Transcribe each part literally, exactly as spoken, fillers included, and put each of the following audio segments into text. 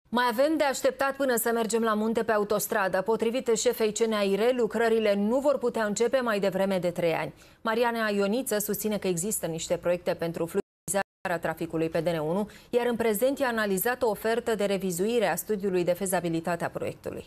Mai avem de așteptat până să mergem la munte pe autostradă. Potrivit șefei C N A I R, lucrările nu vor putea începe mai devreme de trei ani. Mariana Ioniță susține că există niște proiecte pentru fluidizarea traficului pe D N unu, iar în prezent e analizată o ofertă de revizuire a studiului de fezabilitate a proiectului.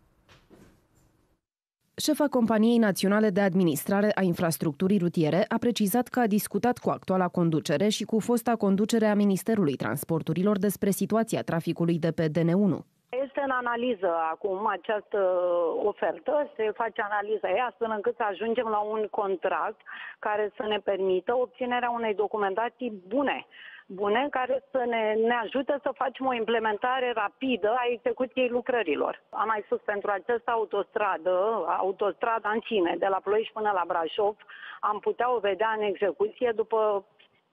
Șefa Companiei Naționale de Administrare a Infrastructurii Rutiere a precizat că a discutat cu actuala conducere și cu fosta conducere a Ministerului Transporturilor despre situația traficului de pe D N unu. Este în analiză acum această ofertă, se face analiza ei astfel încât să ajungem la un contract care să ne permită obținerea unei documentații bune. bune care să ne, ne ajute să facem o implementare rapidă a execuției lucrărilor. Am mai spus, pentru această autostradă, autostrada în sine, de la Ploiești până la Brașov, am putea o vedea în execuție după,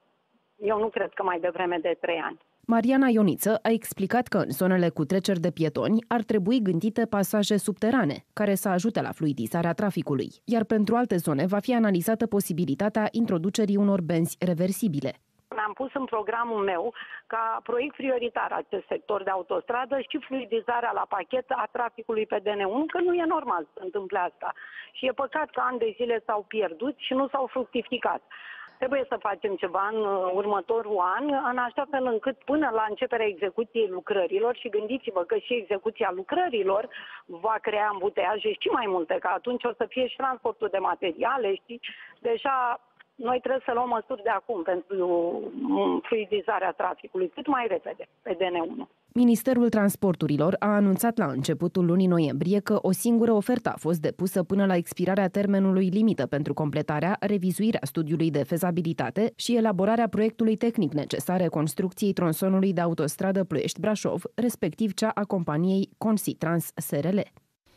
eu nu cred că mai devreme de trei ani. Mariana Ioniță a explicat că în zonele cu treceri de pietoni ar trebui gândite pasaje subterane, care să ajute la fluidizarea traficului, iar pentru alte zone va fi analizată posibilitatea introducerii unor benzi reversibile. Mi-am pus în programul meu ca proiect prioritar acest sector de autostradă și fluidizarea la pachet a traficului pe D N unu, că nu e normal să se întâmple asta. Și e păcat că ani de zile s-au pierdut și nu s-au fructificat. Trebuie să facem ceva în următorul an, în așa fel încât până la începerea execuției lucrărilor, și gândiți-vă că și execuția lucrărilor va crea ambuteiaje și mai multe, că atunci o să fie și transportul de materiale, știi, deja. Noi trebuie să luăm măsuri de acum pentru fluidizarea traficului cât mai repede pe D N unu. Ministerul Transporturilor a anunțat la începutul lunii noiembrie că o singură ofertă a fost depusă până la expirarea termenului limită pentru completarea, revizuirea studiului de fezabilitate și elaborarea proiectului tehnic necesare construcției tronsonului de autostradă Ploiești-Brașov, respectiv cea a companiei Consitrans S R L.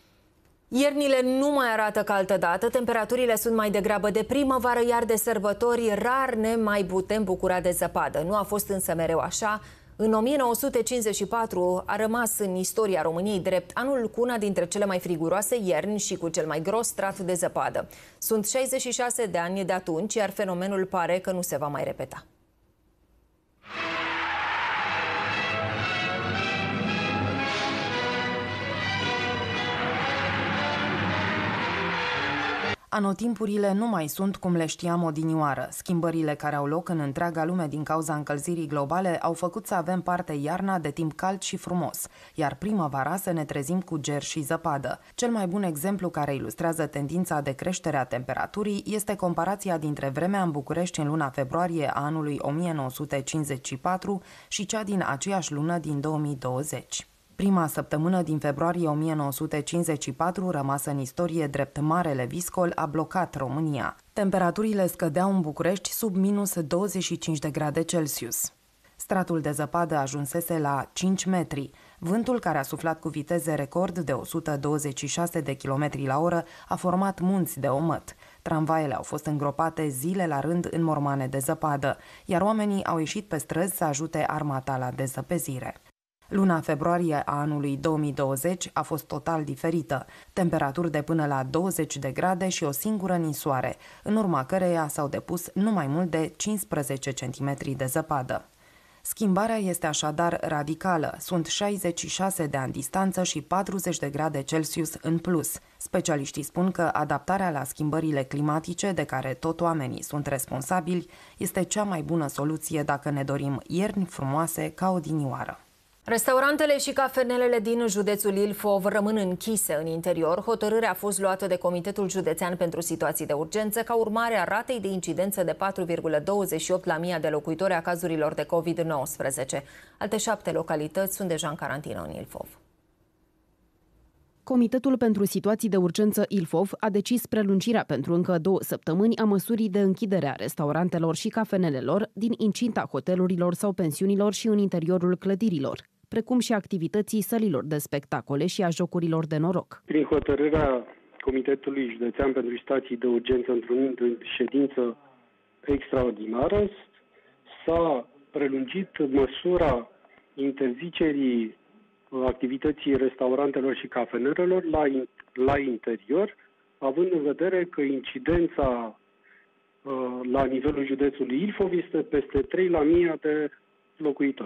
Iernile nu mai arată ca altădată, temperaturile sunt mai degrabă de primăvară, iar de sărbători rar ne mai putem bucura de zăpadă. Nu a fost însă mereu așa. În o mie nouă sute cincizeci și patru a rămas în istoria României drept anul cu una dintre cele mai friguroase ierni și cu cel mai gros strat de zăpadă. Sunt șaizeci și șase de ani de atunci, iar fenomenul pare că nu se va mai repeta. Anotimpurile nu mai sunt cum le știam odinioară. Schimbările care au loc în întreaga lume din cauza încălzirii globale au făcut să avem parte iarna de timp cald și frumos, iar primăvara să ne trezim cu ger și zăpadă. Cel mai bun exemplu care ilustrează tendința de creștere a temperaturii este comparația dintre vremea în București în luna februarie a anului o mie nouă sute cincizeci și patru și cea din aceeași lună din două mii douăzeci. Prima săptămână din februarie o mie nouă sute cincizeci și patru, rămasă în istorie drept Marele Viscol, a blocat România. Temperaturile scădeau în București sub minus douăzeci și cinci de grade Celsius. Stratul de zăpadă ajunsese la cinci metri. Vântul, care a suflat cu viteze record de o sută douăzeci și șase de kilometri la oră, a format munți de omăt. Tramvaiele au fost îngropate zile la rând în mormane de zăpadă, iar oamenii au ieșit pe străzi să ajute armata la dezăpezire. Luna februarie a anului două mii douăzeci a fost total diferită, temperaturi de până la douăzeci de grade și o singură ninsoare, în urma căreia s-au depus nu mai mult de cincisprezece centimetri de zăpadă. Schimbarea este așadar radicală, sunt șaizeci și șase de ani distanță și patruzeci de grade Celsius în plus. Specialiștii spun că adaptarea la schimbările climatice, de care tot oamenii sunt responsabili, este cea mai bună soluție dacă ne dorim ierni frumoase ca odinioară. Restaurantele și cafenelele din județul Ilfov rămân închise în interior. Hotărârea a fost luată de Comitetul Județean pentru Situații de Urgență ca urmare a ratei de incidență de patru virgulă douăzeci și opt la mie de locuitori a cazurilor de COVID nouăsprezece. Alte șapte localități sunt deja în carantină în Ilfov. Comitetul pentru Situații de Urgență Ilfov a decis prelungirea pentru încă două săptămâni a măsurii de închidere a restaurantelor și cafenelelor din incinta hotelurilor sau pensiunilor și în interiorul clădirilor, precum și activității sălilor de spectacole și a jocurilor de noroc. Prin hotărârea Comitetului Județean pentru Situații de Urgență într-o ședință extraordinară s-a prelungit măsura interzicerii activității restaurantelor și cafenelelor la, la interior, având în vedere că incidența uh, la nivelul județului Ilfov este peste trei la mie de locuitori.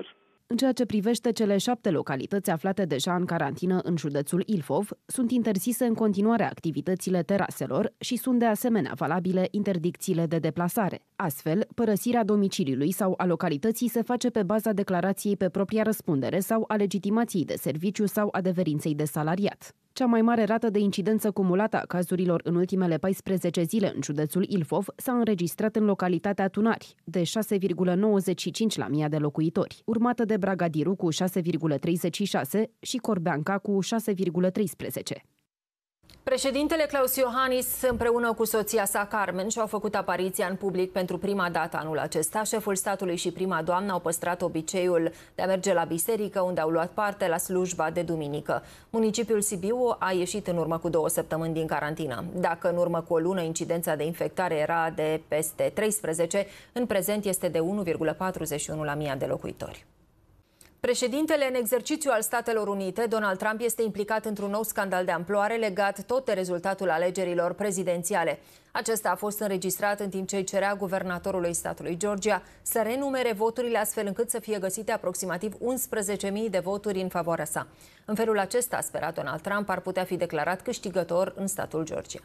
În ceea ce privește cele șapte localități aflate deja în carantină în județul Ilfov, sunt interzise în continuare activitățile teraselor și sunt de asemenea valabile interdicțiile de deplasare. Astfel, părăsirea domiciliului sau a localității se face pe baza declarației pe propria răspundere sau a legitimației de serviciu sau adeverinței de salariat. Cea mai mare rată de incidență cumulată a cazurilor în ultimele paisprezece zile în județul Ilfov s-a înregistrat în localitatea Tunari, de șase virgulă nouăzeci și cinci la mie de locuitori, urmată de Bragadiru cu șase virgulă treizeci și șase și Corbeanca cu șase virgulă treisprezece. Președintele Klaus Iohannis împreună cu soția sa Carmen și-au făcut apariția în public pentru prima dată anul acesta. Șeful statului și prima doamnă au păstrat obiceiul de a merge la biserică, unde au luat parte la slujba de duminică. Municipiul Sibiu a ieșit în urmă cu două săptămâni din carantină. Dacă în urmă cu o lună incidența de infectare era de peste treisprezece, în prezent este de unu virgulă patruzeci și unu la mie de locuitori. Președintele în exercițiu al Statelor Unite, Donald Trump, este implicat într-un nou scandal de amploare legat tot de rezultatul alegerilor prezidențiale. Acesta a fost înregistrat în timp ce îi cerea guvernatorului statului Georgia să renumere voturile astfel încât să fie găsite aproximativ unsprezece mii de voturi în favoarea sa. În felul acesta, spera Donald Trump, ar putea fi declarat câștigător în statul Georgia.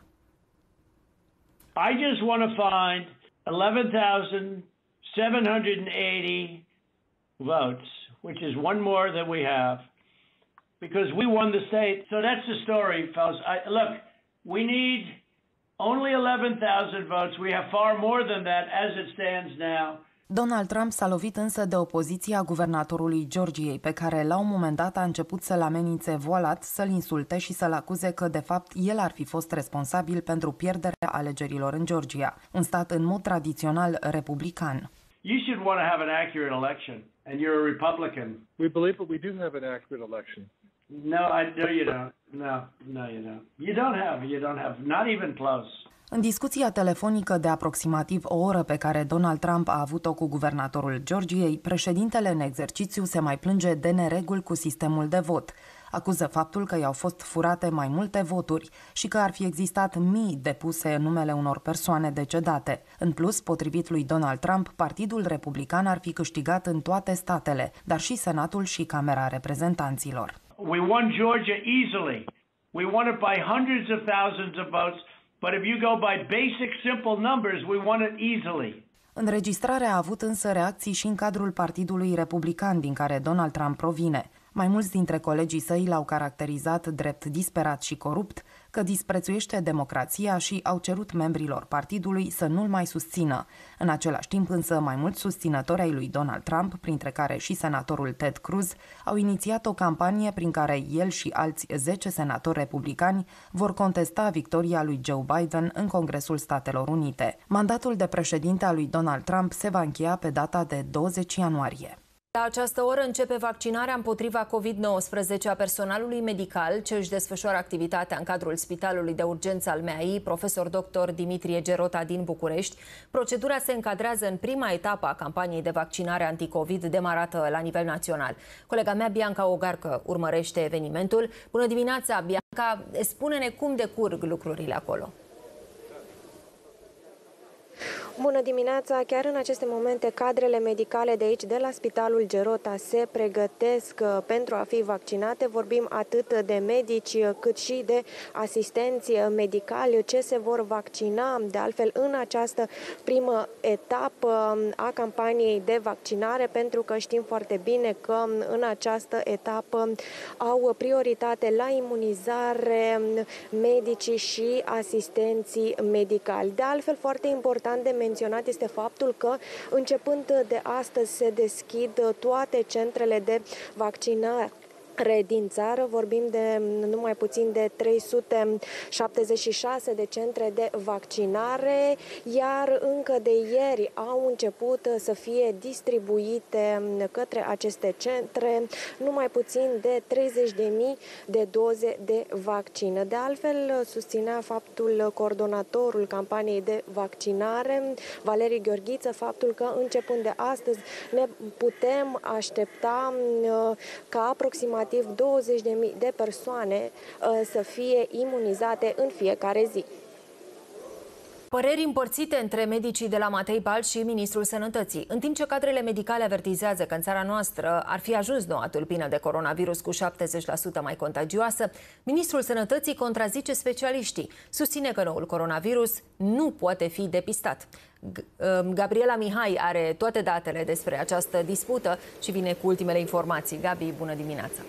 I just want to find eleven thousand seven hundred eighty votes, which is one more than we have, because we won the state. So that's the story, fellas. I, look, we need only eleven thousand votes. We have far more than that as it stands now. Donald Trump s-a lovit însă de opoziția guvernatorului Georgiei, pe care la un moment dat a început să-l amenințe voalat, să-l insulte și să-l acuze că, de fapt, el ar fi fost responsabil pentru pierderea alegerilor în Georgia, un stat în mod tradițional republican. You should want to have an accurate election, and you're a Republican. We believe that we do have an accurate election. No, I no, you don't. No, no, you don't. You don't have. You don't have. Not even close. În discuția telefonică de aproximativ o oră pe care Donald Trump a avut-o cu guvernatorul Georgiei, președintele în exercițiu se mai plânge de nereguli cu sistemul de vot. Acuză faptul că i-au fost furate mai multe voturi și că ar fi existat mii depuse în numele unor persoane decedate. În plus, potrivit lui Donald Trump, Partidul Republican ar fi câștigat în toate statele, dar și Senatul și Camera Reprezentanților. We won Georgia easily. We won it by hundreds of thousands of votes, but if you go by basic simple numbers, we won it easily. Înregistrarea a avut însă reacții și în cadrul Partidului Republican din care Donald Trump provine. Mai mulți dintre colegii săi l-au caracterizat drept disperat și corupt, că disprețuiește democrația și au cerut membrilor partidului să nu-l mai susțină. În același timp însă, mai mulți susținători ai lui Donald Trump, printre care și senatorul Ted Cruz, au inițiat o campanie prin care el și alți zece senatori republicani vor contesta victoria lui Joe Biden în Congresul Statelor Unite. Mandatul de președinte al lui Donald Trump se va încheia pe data de douăzeci ianuarie. La această oră începe vaccinarea împotriva covid nouăsprezece a personalului medical ce își desfășoară activitatea în cadrul Spitalului de Urgență al M E A I, profesor doctor Dimitrie Gerota din București. Procedura se încadrează în prima etapă a campaniei de vaccinare anticovid demarată la nivel național. Colega mea, Bianca Ogarcă, urmărește evenimentul. Bună dimineața, Bianca! Spune-ne cum decurg lucrurile acolo. Bună dimineața! Chiar în aceste momente, cadrele medicale de aici, de la Spitalul Gerota, se pregătesc pentru a fi vaccinate. Vorbim atât de medici cât și de asistenți medicali ce se vor vaccina. De altfel, în această primă etapă a campaniei de vaccinare, pentru că știm foarte bine că în această etapă au prioritate la imunizare medicii și asistenții medicali. De altfel, foarte important de menționat este faptul că începând de astăzi se deschid toate centrele de vaccinare din țară. Vorbim de numai puțin de trei sute șaptezeci și șase de centre de vaccinare, iar încă de ieri au început să fie distribuite către aceste centre numai puțin de treizeci de mii de doze de vaccin. De altfel, susținea faptul coordonatorul campaniei de vaccinare, Valeriu Gheorghiță, faptul că începând de astăzi ne putem aștepta ca aproximativ douăzeci de mii de persoane uh, să fie imunizate în fiecare zi. Păreri împărțite între medicii de la Matei Balș și Ministrul Sănătății. În timp ce cadrele medicale avertizează că în țara noastră ar fi ajuns noua tulpină de coronavirus cu șaptezeci la sută mai contagioasă, Ministrul Sănătății contrazice specialiștii. Susține că noul coronavirus nu poate fi depistat. Gabriela Mihai are toate datele despre această dispută și vine cu ultimele informații. Gabi, bună dimineața!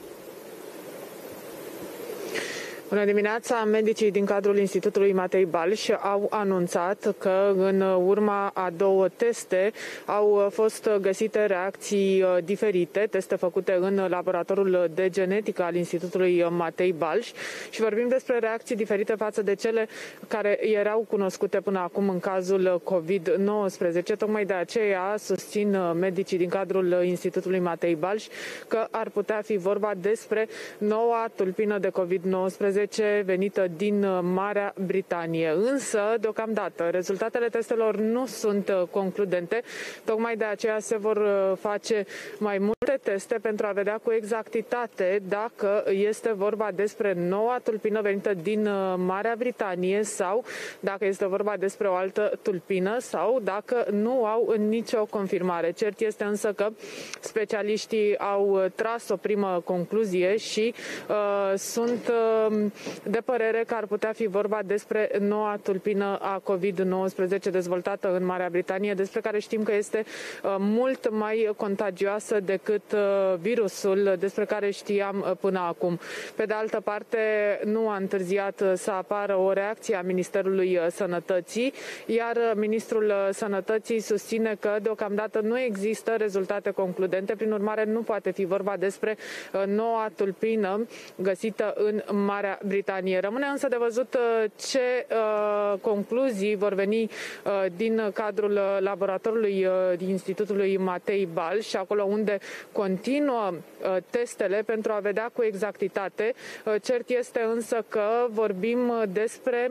Bună dimineața! Medicii din cadrul Institutului Matei Balș au anunțat că în urma a două teste au fost găsite reacții diferite, teste făcute în laboratorul de genetică al Institutului Matei Balș și vorbim despre reacții diferite față de cele care erau cunoscute până acum în cazul COVID nouăsprezece. Tocmai de aceea susțin medicii din cadrul Institutului Matei Balș că ar putea fi vorba despre noua tulpină de COVID nouăsprezece venită din Marea Britanie. Însă, deocamdată, rezultatele testelor nu sunt concludente. Tocmai de aceea se vor face mai multe teste pentru a vedea cu exactitate dacă este vorba despre noua tulpină venită din Marea Britanie sau dacă este vorba despre o altă tulpină sau dacă nu au nicio confirmare. Cert este însă că specialiștii au tras o primă concluzie și uh, sunt uh, de părere că ar putea fi vorba despre noua tulpină a COVID nouăsprezece dezvoltată în Marea Britanie, despre care știm că este mult mai contagioasă decât virusul despre care știam până acum. Pe de altă parte, nu a întârziat să apară o reacție a Ministerului Sănătății, iar Ministrul Sănătății susține că deocamdată nu există rezultate concludente, prin urmare nu poate fi vorba despre noua tulpină găsită în Marea Britanie. Rămâne însă de văzut ce uh, concluzii vor veni uh, din cadrul laboratorului uh, Institutului Matei Balș, acolo unde continuă uh, testele pentru a vedea cu exactitate. Uh, cert este însă că vorbim despre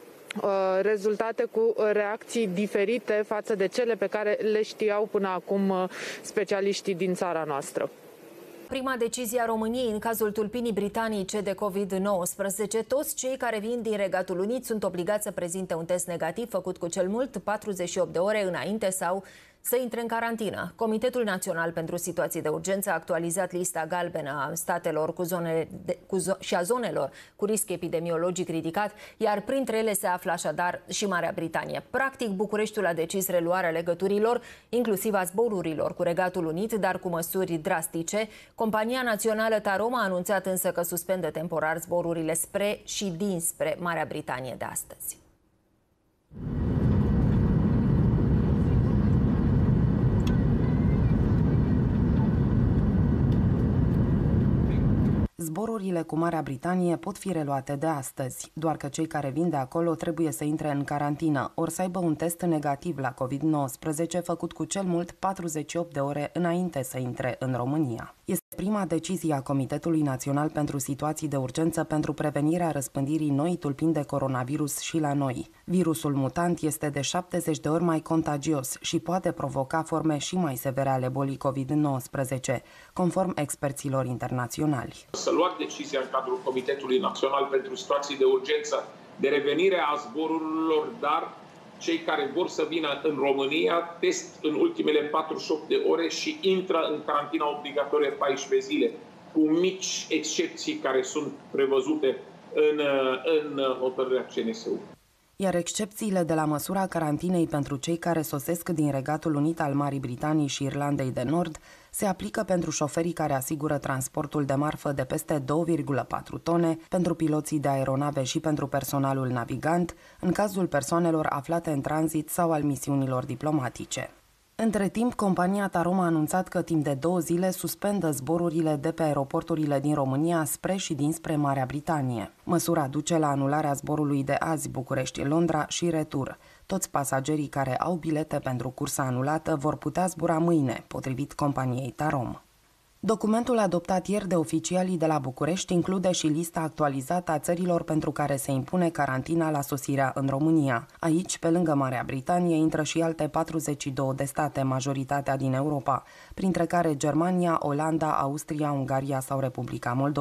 rezultate cu reacții diferite față de cele pe care le știau până acum specialiștii din țara noastră. Prima decizie a României în cazul tulpinii britanice de COVID nouăsprezece, toți cei care vin din Regatul Unit sunt obligați să prezinte un test negativ făcut cu cel mult patruzeci și opt de ore înainte sau să intre în carantină. Comitetul Național pentru Situații de Urgență a actualizat lista galbenă a statelor cu zone de, cu zo și a zonelor cu risc epidemiologic ridicat, iar printre ele se află așadar și Marea Britanie. Practic, Bucureștiul a decis reluarea legăturilor, inclusiv a zborurilor cu Regatul Unit, dar cu măsuri drastice. Compania Națională Tarom a anunțat însă că suspendă temporar zborurile spre și dinspre Marea Britanie de astăzi. Zborurile cu Marea Britanie pot fi reluate de astăzi, doar că cei care vin de acolo trebuie să intre în carantină, ori să aibă un test negativ la COVID nouăsprezece făcut cu cel mult patruzeci și opt de ore înainte să intre în România. Este prima decizie a Comitetului Național pentru Situații de Urgență pentru prevenirea răspândirii noii tulpini de coronavirus și la noi. Virusul mutant este de șaptezeci de ori mai contagios și poate provoca forme și mai severe ale bolii COVID nouăsprezece, conform experților internaționali. Să luați decizia în cadrul Comitetului Național pentru Situații de Urgență de revenire a zborurilor, dar cei care vor să vină în România, test în ultimele patruzeci și opt de ore și intră în carantina obligatorie paisprezece zile, cu mici excepții care sunt prevăzute în, în hotărârea C N S U. Iar excepțiile de la măsura carantinei pentru cei care sosesc din Regatul Unit al Marii Britanii și Irlandei de Nord se aplică pentru șoferii care asigură transportul de marfă de peste două virgulă patru tone, pentru piloții de aeronave și pentru personalul navigant, în cazul persoanelor aflate în tranzit sau al misiunilor diplomatice. Între timp, compania Tarom a anunțat că timp de două zile suspendă zborurile de pe aeroporturile din România spre și dinspre Marea Britanie. Măsura duce la anularea zborului de azi București-Londra și retur. Toți pasagerii care au bilete pentru cursa anulată vor putea zbura mâine, potrivit companiei Tarom. Documentul adoptat ieri de oficialii de la București include și lista actualizată a țărilor pentru care se impune carantina la sosirea în România. Aici, pe lângă Marea Britanie, intră și alte patruzeci și două de state, majoritatea din Europa, printre care Germania, Olanda, Austria, Ungaria sau Republica Moldova.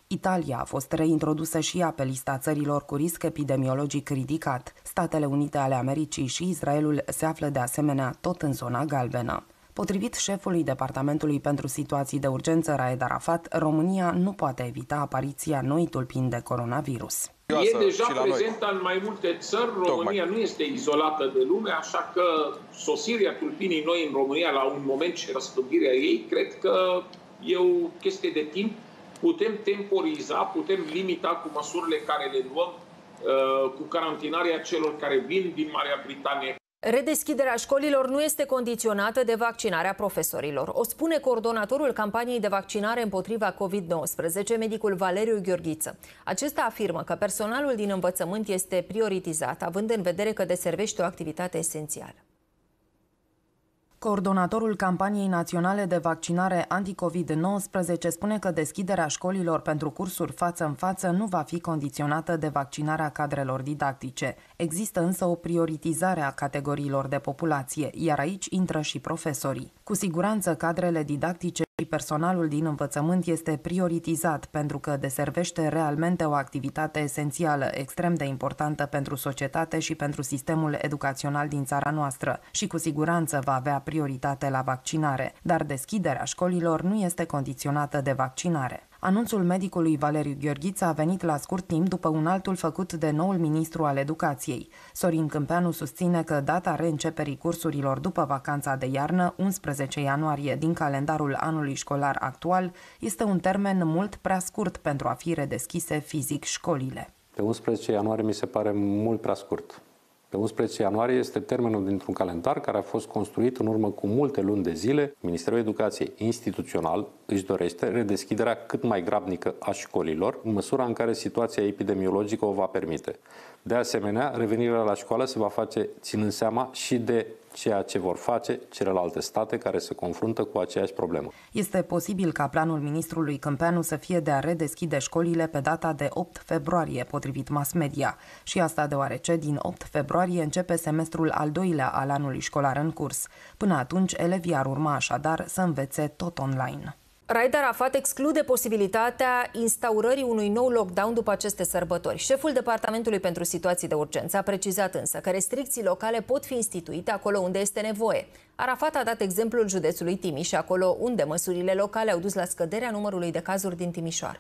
Italia a fost reintrodusă și ea pe lista țărilor cu risc epidemiologic ridicat. Statele Unite ale Americii și Israelul se află de asemenea tot în zona galbenă. Potrivit șefului Departamentului pentru Situații de Urgență, Raed Arafat, România nu poate evita apariția noi tulpini de coronavirus. E deja prezentă în mai multe țări, România nu este izolată de lume, așa că sosirea tulpinii noi în România la un moment și răspândirea ei, cred că e o chestie de timp. Putem temporiza, putem limita cu măsurile care le luăm, cu carantinarea celor care vin din Marea Britanie. Redeschiderea școlilor nu este condiționată de vaccinarea profesorilor. O spune coordonatorul campaniei de vaccinare împotriva COVID nouăsprezece, medicul Valeriu Gheorghiță. Acesta afirmă că personalul din învățământ este prioritizat, având în vedere că deservește o activitate esențială. Coordonatorul campaniei naționale de vaccinare anti-COVID nouăsprezece spune că deschiderea școlilor pentru cursuri față în față nu va fi condiționată de vaccinarea cadrelor didactice. Există însă o prioritizare a categoriilor de populație, iar aici intră și profesorii. Cu siguranță cadrele didactice și personalul din învățământ este prioritizat pentru că deservește realmente o activitate esențială, extrem de importantă pentru societate și pentru sistemul educațional din țara noastră și cu siguranță va avea prioritate la vaccinare, dar deschiderea școlilor nu este condiționată de vaccinare. Anunțul medicului Valeriu Gheorghiță a venit la scurt timp după un altul făcut de noul ministru al educației. Sorin Câmpeanu susține că data reînceperii cursurilor după vacanța de iarnă, unsprezece ianuarie, din calendarul anului școlar actual, este un termen mult prea scurt pentru a fi redeschise fizic școlile. Pe unsprezece ianuarie mi se pare mult prea scurt. Pe unsprezece ianuarie este termenul dintr-un calendar care a fost construit în urmă cu multe luni de zile. Ministerul Educației instituțional își dorește redeschiderea cât mai grabnică a școlilor, în măsura în care situația epidemiologică o va permite. De asemenea, revenirea la școală se va face ținând seama și de ceea ce vor face celelalte state care se confruntă cu aceeași problemă. Este posibil ca planul ministrului Câmpeanu să fie de a redeschide școlile pe data de opt februarie, potrivit mass media. Și asta deoarece din opt februarie începe semestrul al doilea al anului școlar în curs. Până atunci, elevii ar urma așadar să învețe tot online. Raed Arafat exclude posibilitatea instaurării unui nou lockdown după aceste sărbători. Șeful Departamentului pentru Situații de Urgență a precizat însă că restricții locale pot fi instituite acolo unde este nevoie. Arafat a dat exemplul județului Timiș, acolo unde măsurile locale au dus la scăderea numărului de cazuri din Timișoara.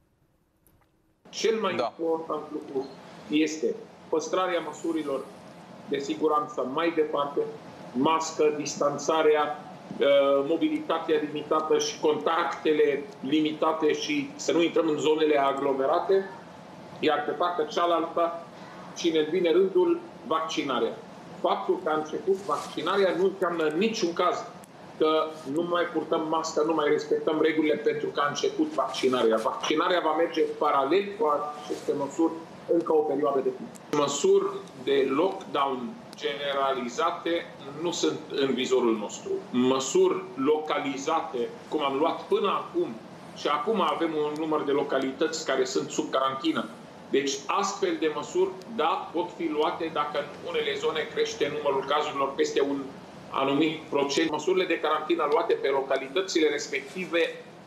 Cel mai da. important lucru este păstrarea măsurilor de siguranță mai departe, mască, distanțarea, mobilitatea limitată și contactele limitate și să nu intrăm în zonele aglomerate, iar pe partea cealaltă, cine vine rândul, vaccinarea. Faptul că a început vaccinarea nu înseamnă în niciun caz că nu mai purtăm mască, nu mai respectăm regulile pentru că a început vaccinarea. Vaccinarea va merge paralel cu aceste măsuri încă o perioadă de timp. Măsuri de lockdown generalizate nu sunt în vizorul nostru. Măsuri localizate, cum am luat până acum, și acum avem un număr de localități care sunt sub carantină. Deci astfel de măsuri, da, pot fi luate dacă în unele zone crește numărul cazurilor peste un anumit procent. Măsurile de carantină luate pe localitățile respective,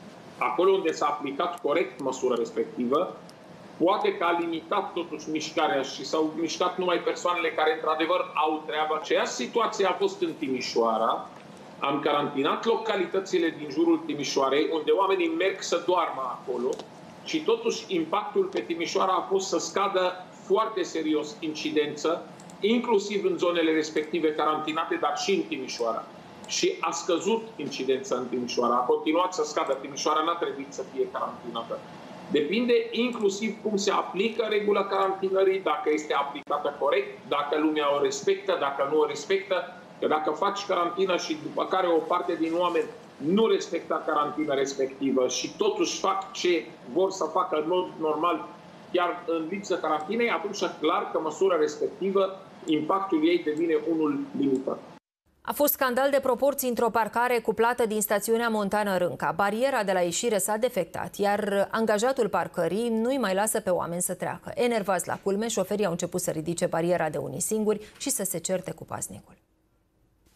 acolo unde s-a aplicat corect măsura respectivă, poate că a limitat totuși mișcarea și s-au mișcat numai persoanele care într-adevăr au treaba. Aceeași situație a fost în Timișoara. Am carantinat localitățile din jurul Timișoarei, unde oamenii merg să doarmă acolo și totuși impactul pe Timișoara a fost să scadă foarte serios incidență, inclusiv în zonele respective carantinate, dar și în Timișoara. Și a scăzut incidența în Timișoara, a continuat să scadă. Timișoara n-a trebuit să fie carantinată. Depinde inclusiv cum se aplică regula carantinării, dacă este aplicată corect, dacă lumea o respectă, dacă nu o respectă. Că dacă faci carantină și după care o parte din oameni nu respectă carantina respectivă și totuși fac ce vor să facă în mod normal, chiar în lipsă carantinei, atunci e clar că măsura respectivă, impactul ei devine unul limitat. A fost scandal de proporții într-o parcare cuplată din stațiunea Montană Rânca. Bariera de la ieșire s-a defectat, iar angajatul parcării nu-i mai lasă pe oameni să treacă. Enervați la culme, șoferii au început să ridice bariera de unii singuri și să se certe cu paznicul.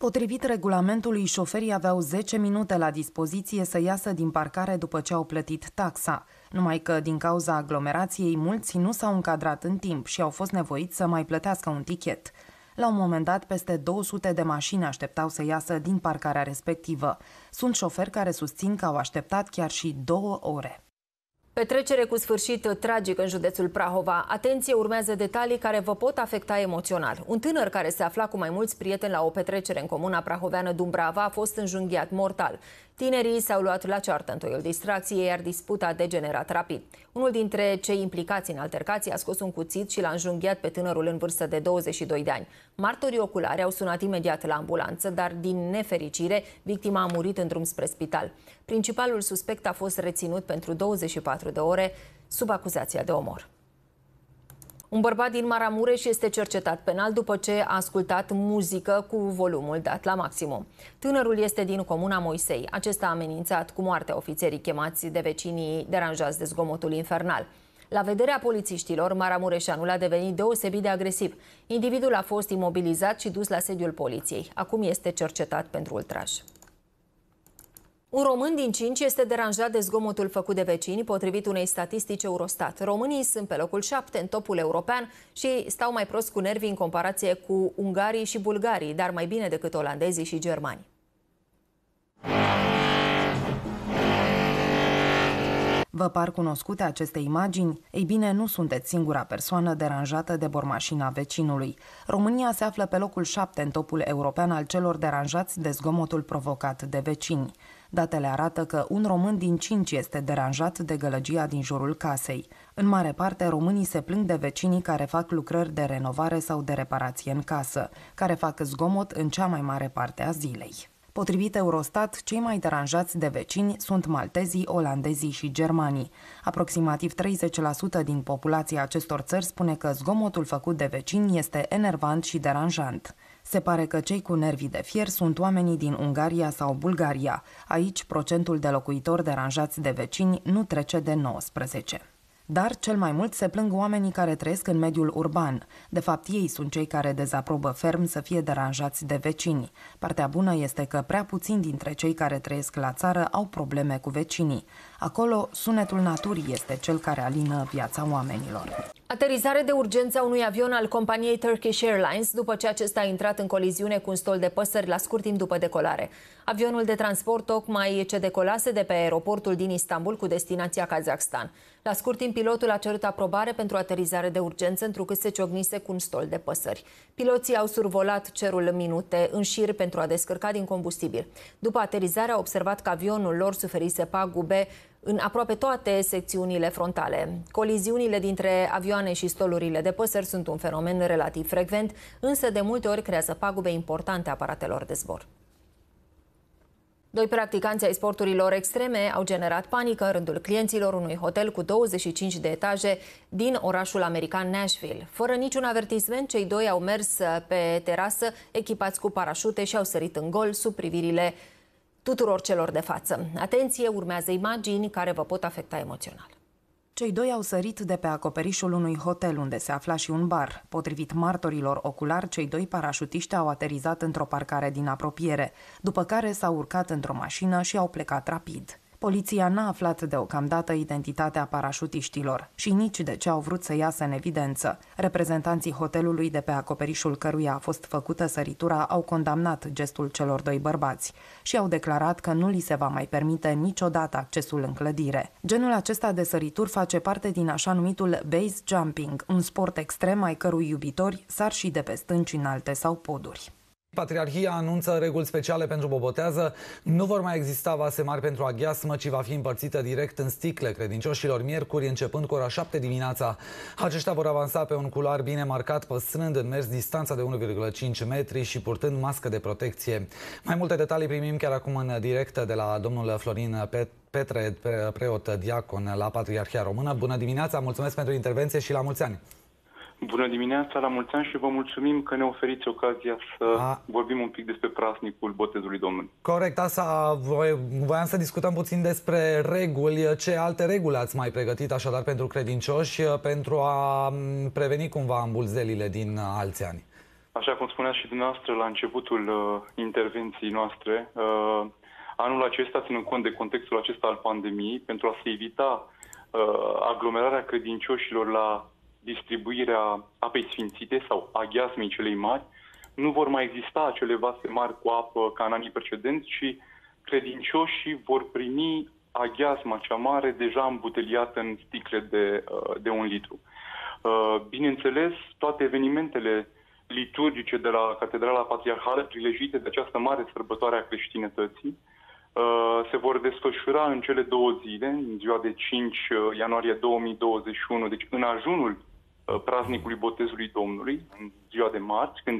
Potrivit regulamentului, șoferii aveau zece minute la dispoziție să iasă din parcare după ce au plătit taxa. Numai că, din cauza aglomerației, mulți nu s-au încadrat în timp și au fost nevoiți să mai plătească un tichet. La un moment dat, peste două sute de mașini așteptau să iasă din parcarea respectivă. Sunt șoferi care susțin că au așteptat chiar și două ore. Petrecere cu sfârșit tragic în județul Prahova. Atenție, urmează detalii care vă pot afecta emoțional. Un tânăr care se afla cu mai mulți prieteni la o petrecere în comuna prahoveană Dumbrava a fost înjunghiat mortal. Tinerii s-au luat la ceartă în toiul distracției, iar disputa a degenerat rapid. Unul dintre cei implicați în altercație a scos un cuțit și l-a înjunghiat pe tânărul în vârstă de douăzeci și doi de ani. Martorii oculari au sunat imediat la ambulanță, dar din nefericire, victima a murit în drum spre spital. Principalul suspect a fost reținut pentru douăzeci și patru de ore sub acuzația de omor. Un bărbat din Maramureș este cercetat penal după ce a ascultat muzică cu volumul dat la maximum. Tânărul este din comuna Moisei. Acesta a amenințat cu moartea ofițerii chemați de vecinii deranjați de zgomotul infernal. La vederea polițiștilor, maramureșanul a devenit deosebit de agresiv. Individul a fost imobilizat și dus la sediul poliției. Acum este cercetat pentru ultraj. Un român din cinci este deranjat de zgomotul făcut de vecini, potrivit unei statistici Eurostat. Românii sunt pe locul șapte în topul european și stau mai prost cu nervii în comparație cu ungarii și bulgarii, dar mai bine decât olandezii și germani. Vă par cunoscute aceste imagini? Ei bine, nu sunteți singura persoană deranjată de bormașina vecinului. România se află pe locul șapte în topul european al celor deranjați de zgomotul provocat de vecini. Datele arată că un român din cinci este deranjat de gălăgia din jurul casei. În mare parte, românii se plâng de vecinii care fac lucrări de renovare sau de reparație în casă, care fac zgomot în cea mai mare parte a zilei. Potrivit Eurostat, cei mai deranjați de vecini sunt maltezii, olandezii și germanii. Aproximativ treizeci la sută din populația acestor țări spune că zgomotul făcut de vecini este enervant și deranjant. Se pare că cei cu nervii de fier sunt oamenii din Ungaria sau Bulgaria. Aici, procentul de locuitori deranjați de vecini nu trece de nouăsprezece. Dar cel mai mult se plâng oamenii care trăiesc în mediul urban. De fapt, ei sunt cei care dezaprobă ferm să fie deranjați de vecini. Partea bună este că prea puțini dintre cei care trăiesc la țară au probleme cu vecinii. Acolo, sunetul naturii este cel care alină viața oamenilor. Aterizare de urgență a unui avion al companiei Turkish Airlines după ce acesta a intrat în coliziune cu un stol de păsări la scurt timp după decolare. Avionul de transport tocmai ce decolase de pe aeroportul din Istanbul cu destinația Kazakhstan. La scurt timp, pilotul a cerut aprobare pentru aterizare de urgență, întrucât se ciocnise cu un stol de păsări. Piloții au survolat cerul minute în șir pentru a descărca din combustibil. După aterizare, au observat că avionul lor suferise pagube în aproape toate secțiunile frontale. Coliziunile dintre avioane și stolurile de păsări sunt un fenomen relativ frecvent, însă de multe ori creează pagube importante aparatelor de zbor. Doi practicanți ai sporturilor extreme au generat panică în rândul clienților unui hotel cu douăzeci și cinci de etaje din orașul american Nashville. Fără niciun avertisment, cei doi au mers pe terasă echipați cu parașute și au sărit în gol sub privirile tuturor celor de față. Atenție, urmează imagini care vă pot afecta emoțional. Cei doi au sărit de pe acoperișul unui hotel unde se afla și un bar. Potrivit martorilor oculari, cei doi parașutiști au aterizat într-o parcare din apropiere, după care s-au urcat într-o mașină și au plecat rapid. Poliția n-a aflat deocamdată identitatea parașutiștilor și nici de ce au vrut să iasă în evidență. Reprezentanții hotelului de pe acoperișul căruia a fost făcută săritura au condamnat gestul celor doi bărbați și au declarat că nu li se va mai permite niciodată accesul în clădire. Genul acesta de sărituri face parte din așa numitul base jumping, un sport extrem ai cărui iubitori sar și de pe stânci înalte sau poduri. Patriarhia anunță reguli speciale pentru bobotează. Nu vor mai exista vase mari pentru aghiasmă, ci va fi împărțită direct în sticle credincioșilor miercuri, începând cu ora șapte dimineața. Aceștia vor avansa pe un culoar bine marcat, păstrând în mers distanța de unu virgulă cinci metri și purtând mască de protecție. Mai multe detalii primim chiar acum în direct de la domnul Florin Petre, preot diacon la Patriarhia Română. Bună dimineața, mulțumesc pentru intervenție și la mulți ani! Bună dimineața, la mulți ani și vă mulțumim că ne oferiți ocazia să A... vorbim un pic despre praznicul Botezului Domnului. Corect, asta voiam să discutăm puțin despre reguli. Ce alte reguli ați mai pregătit așadar pentru credincioși pentru a preveni cumva îmbulzelile din alți ani? Așa cum spuneați și dumneavoastră la începutul uh, intervenției noastre, uh, anul acesta, ținând cont de contextul acesta al pandemiei, pentru a se evita uh, aglomerarea credincioșilor la distribuirea apei sfințite sau a gheasmei celei mari, nu vor mai exista acele vase mari cu apă ca în anii precedenți, ci credincioșii vor primi aghiasma cea mare deja îmbuteliată în sticle de, de un litru. Bineînțeles, toate evenimentele liturgice de la Catedrala Patriarhală, prilejite de această mare sărbătoare a creștinătății, se vor desfășura în cele două zile, în ziua de cinci ianuarie două mii douăzeci și unu, deci în ajunul praznicului Botezului Domnului, în ziua de marți, când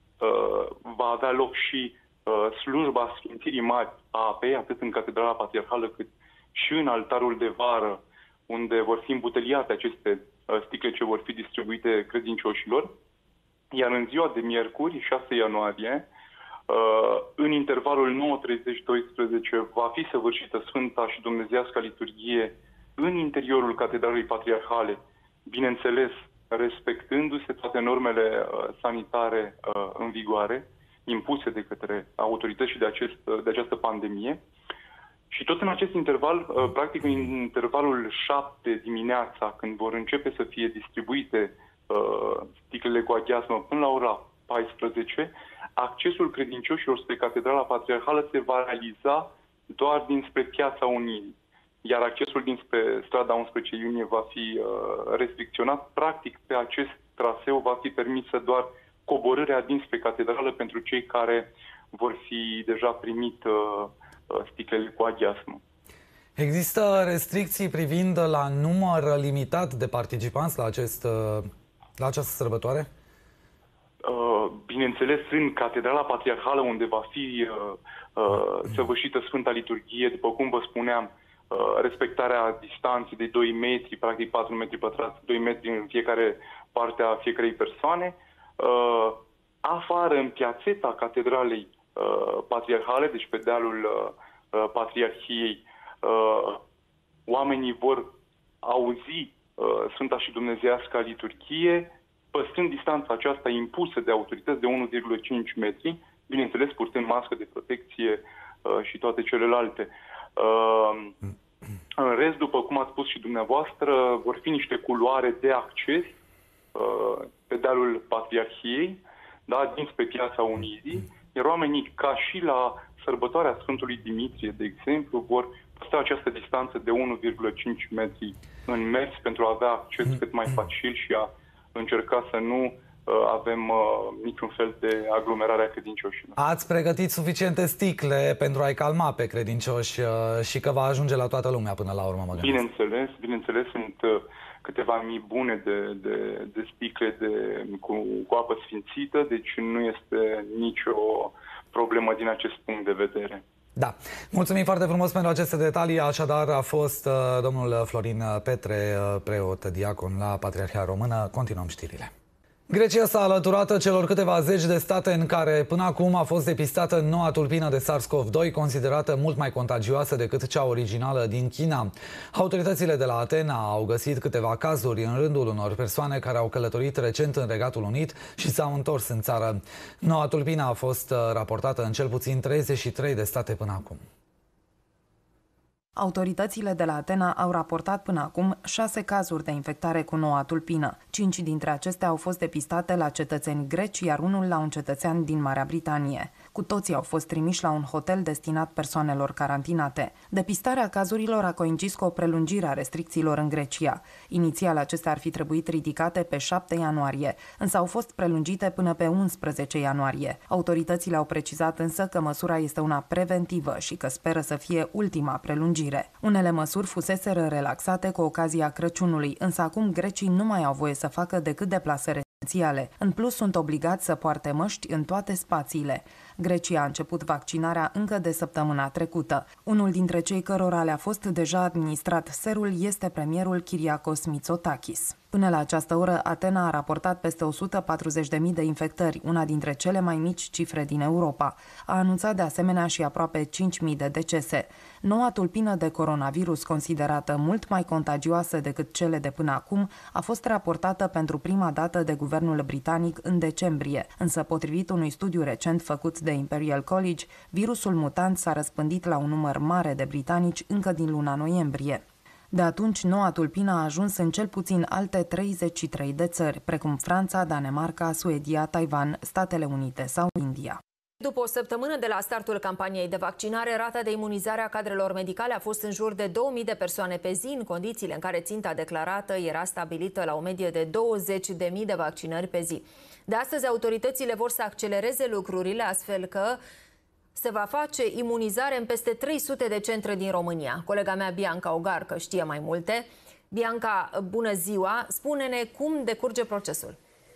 va avea loc și slujba Sfințirii Mari a apei, atât în Catedrala Patriarhală cât și în altarul de vară, unde vor fi îmbuteliate aceste sticle ce vor fi distribuite credincioșilor. Iar în ziua de miercuri, șase ianuarie, în intervalul nouă treizeci doisprezece va fi săvârșită Sfânta și Dumnezeiasca Liturghie în interiorul Catedralei Patriarhale, bineînțeles respectându-se toate normele sanitare în vigoare, impuse de către autorități și de, acest, de această pandemie. Și tot în acest interval, practic în intervalul șapte dimineața, când vor începe să fie distribuite sticlele cu aghiasmă până la ora paisprezece, accesul credincioșilor spre Catedrala Patriarhală se va realiza doar dinspre Piața Unirii, iar accesul dinspre strada unsprezece iunie va fi uh, restricționat. Practic, pe acest traseu va fi permisă doar coborârea dinspre catedrală pentru cei care vor fi deja primit uh, sticlele cu aghiasmă. Există restricții privind la număr limitat de participanți la, acest, la această sărbătoare? Bineînțeles, în Catedrala Patriarhală, unde va fi uh, uh, săvârșită Sfânta Liturghie, după cum vă spuneam, uh, respectarea distanței de doi metri, practic patru metri pătrați, doi metri în fiecare parte a fiecarei persoane. Uh, afară, în piațeta Catedralei uh, Patriarhale, deci pe dealul uh, Patriarhiei, uh, oamenii vor auzi uh, Sfânta și Dumnezeiasca Liturghie, păstrând distanța aceasta impusă de autorități de unu virgulă cinci metri, bineînțeles purtând mască de protecție uh, și toate celelalte. Uh, în rest, după cum ați spus și dumneavoastră, vor fi niște culoare de acces uh, pe dealul Patriarhiei, da, dinspre Piața Unirii, iar oamenii, ca și la sărbătoarea Sfântului Dimitrie, de exemplu, vor păstra această distanță de unu virgulă cinci metri în mers pentru a avea acces cât mai facil și a încerca să nu uh, avem uh, niciun fel de aglomerare a credincioșilor. Ați pregătit suficiente sticle pentru a-i calma pe credincioși uh, și că va ajunge la toată lumea până la urmă, mă gândesc. Bineînțeles, bineînțeles, sunt uh, câteva mii bune de, de, de sticle de, cu, cu apă sfințită, deci nu este nicio problemă din acest punct de vedere. Da. Mulțumim foarte frumos pentru aceste detalii. Așadar a fost uh, domnul Florin Petre, uh, preot diacon la Patriarhia Română. Continuăm știrile. Grecia s-a alăturat celor câteva zeci de state în care până acum a fost depistată noua tulpină de SARS-CoV doi, considerată mult mai contagioasă decât cea originală din China. Autoritățile de la Atena au găsit câteva cazuri în rândul unor persoane care au călătorit recent în Regatul Unit și s-au întors în țară. Noua tulpină a fost raportată în cel puțin treizeci și trei de state până acum. Autoritățile de la Atena au raportat până acum șase cazuri de infectare cu noua tulpină. Cinci dintre acestea au fost depistate la cetățeni greci, iar unul la un cetățean din Marea Britanie. Cu toții au fost trimiși la un hotel destinat persoanelor carantinate. Depistarea cazurilor a coincis cu o prelungire a restricțiilor în Grecia. Inițial acestea ar fi trebuit ridicate pe șapte ianuarie, însă au fost prelungite până pe unsprezece ianuarie. Autoritățile au precizat însă că măsura este una preventivă și că speră să fie ultima prelungire. Unele măsuri fuseseră relaxate cu ocazia Crăciunului, însă acum grecii nu mai au voie să facă decât deplasări esențiale. În plus, sunt obligați să poarte măști în toate spațiile. Grecia a început vaccinarea încă de săptămâna trecută. Unul dintre cei cărora le-a fost deja administrat serul este premierul Kyriakos Mitsotakis. Până la această oră, Atena a raportat peste o sută patruzeci de mii de infectări, una dintre cele mai mici cifre din Europa. A anunțat de asemenea și aproape cinci mii de decese. Noua tulpină de coronavirus, considerată mult mai contagioasă decât cele de până acum, a fost raportată pentru prima dată de guvernul britanic în decembrie, însă potrivit unui studiu recent făcut de Imperial College, virusul mutant s-a răspândit la un număr mare de britanici încă din luna noiembrie. De atunci, noua tulpină a ajuns în cel puțin alte treizeci și trei de țări, precum Franța, Danemarca, Suedia, Taiwan, Statele Unite sau India. După o săptămână de la startul campaniei de vaccinare, rata de imunizare a cadrelor medicale a fost în jur de două mii de persoane pe zi, în condițiile în care ținta declarată era stabilită la o medie de douăzeci de mii de vaccinări pe zi. De astăzi, autoritățile vor să accelereze lucrurile, astfel că se va face imunizare în peste trei sute de centre din România. Colega mea, Bianca Ogarcă, știe mai multe. Bianca, bună ziua! Spune-ne cum decurge procesul.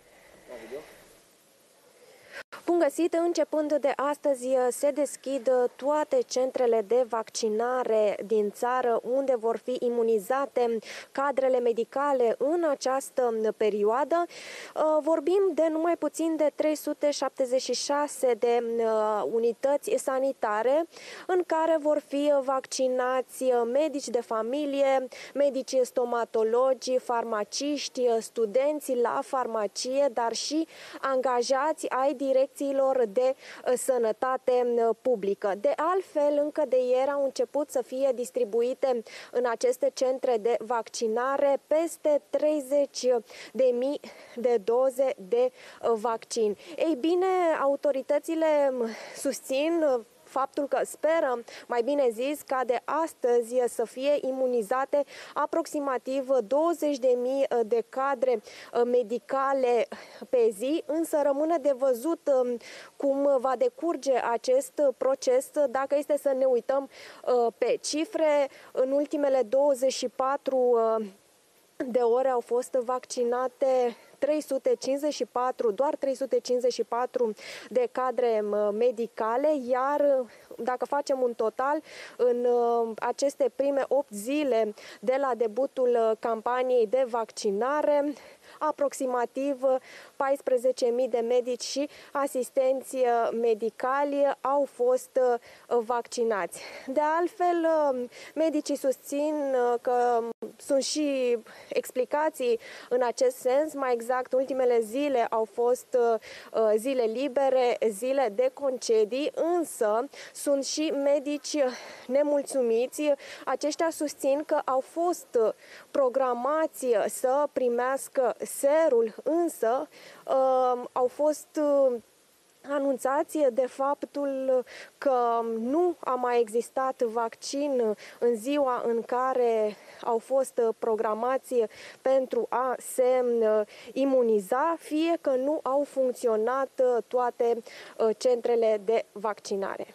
Bun găsit! Începând de astăzi se deschid toate centrele de vaccinare din țară unde vor fi imunizate cadrele medicale în această perioadă. Vorbim de numai puțin de trei sute șaptezeci și șase de unități sanitare în care vor fi vaccinați medici de familie, medici stomatologi, farmaciști, studenți la farmacie, dar și angajați ai direcțiilor de sănătate publică. De altfel, încă de ieri au început să fie distribuite în aceste centre de vaccinare peste treizeci de mii de doze de vaccin. Ei bine, autoritățile susțin faptul că speră, mai bine zis, ca de astăzi să fie imunizate aproximativ douăzeci de mii de cadre medicale pe zi, însă rămâne de văzut cum va decurge acest proces. Dacă este să ne uităm pe cifre, în ultimele douăzeci și patru de ore au fost vaccinate trei sute cincizeci și patru, doar trei sute cincizeci și patru de cadre medicale, iar dacă facem un total, în aceste prime opt zile de la debutul campaniei de vaccinare, aproximativ paisprezece mii de medici și asistenți medicali au fost vaccinați. De altfel, medicii susțin că sunt și explicații în acest sens. Mai exact, ultimele zile au fost zile libere, zile de concedii, însă sunt și medici nemulțumiți. Aceștia susțin că au fost programați să primească serul, însă uh, au fost uh, anunțați de faptul că nu a mai existat vaccin în ziua în care au fost programați pentru a se imuniza, fie că nu au funcționat toate centrele de vaccinare.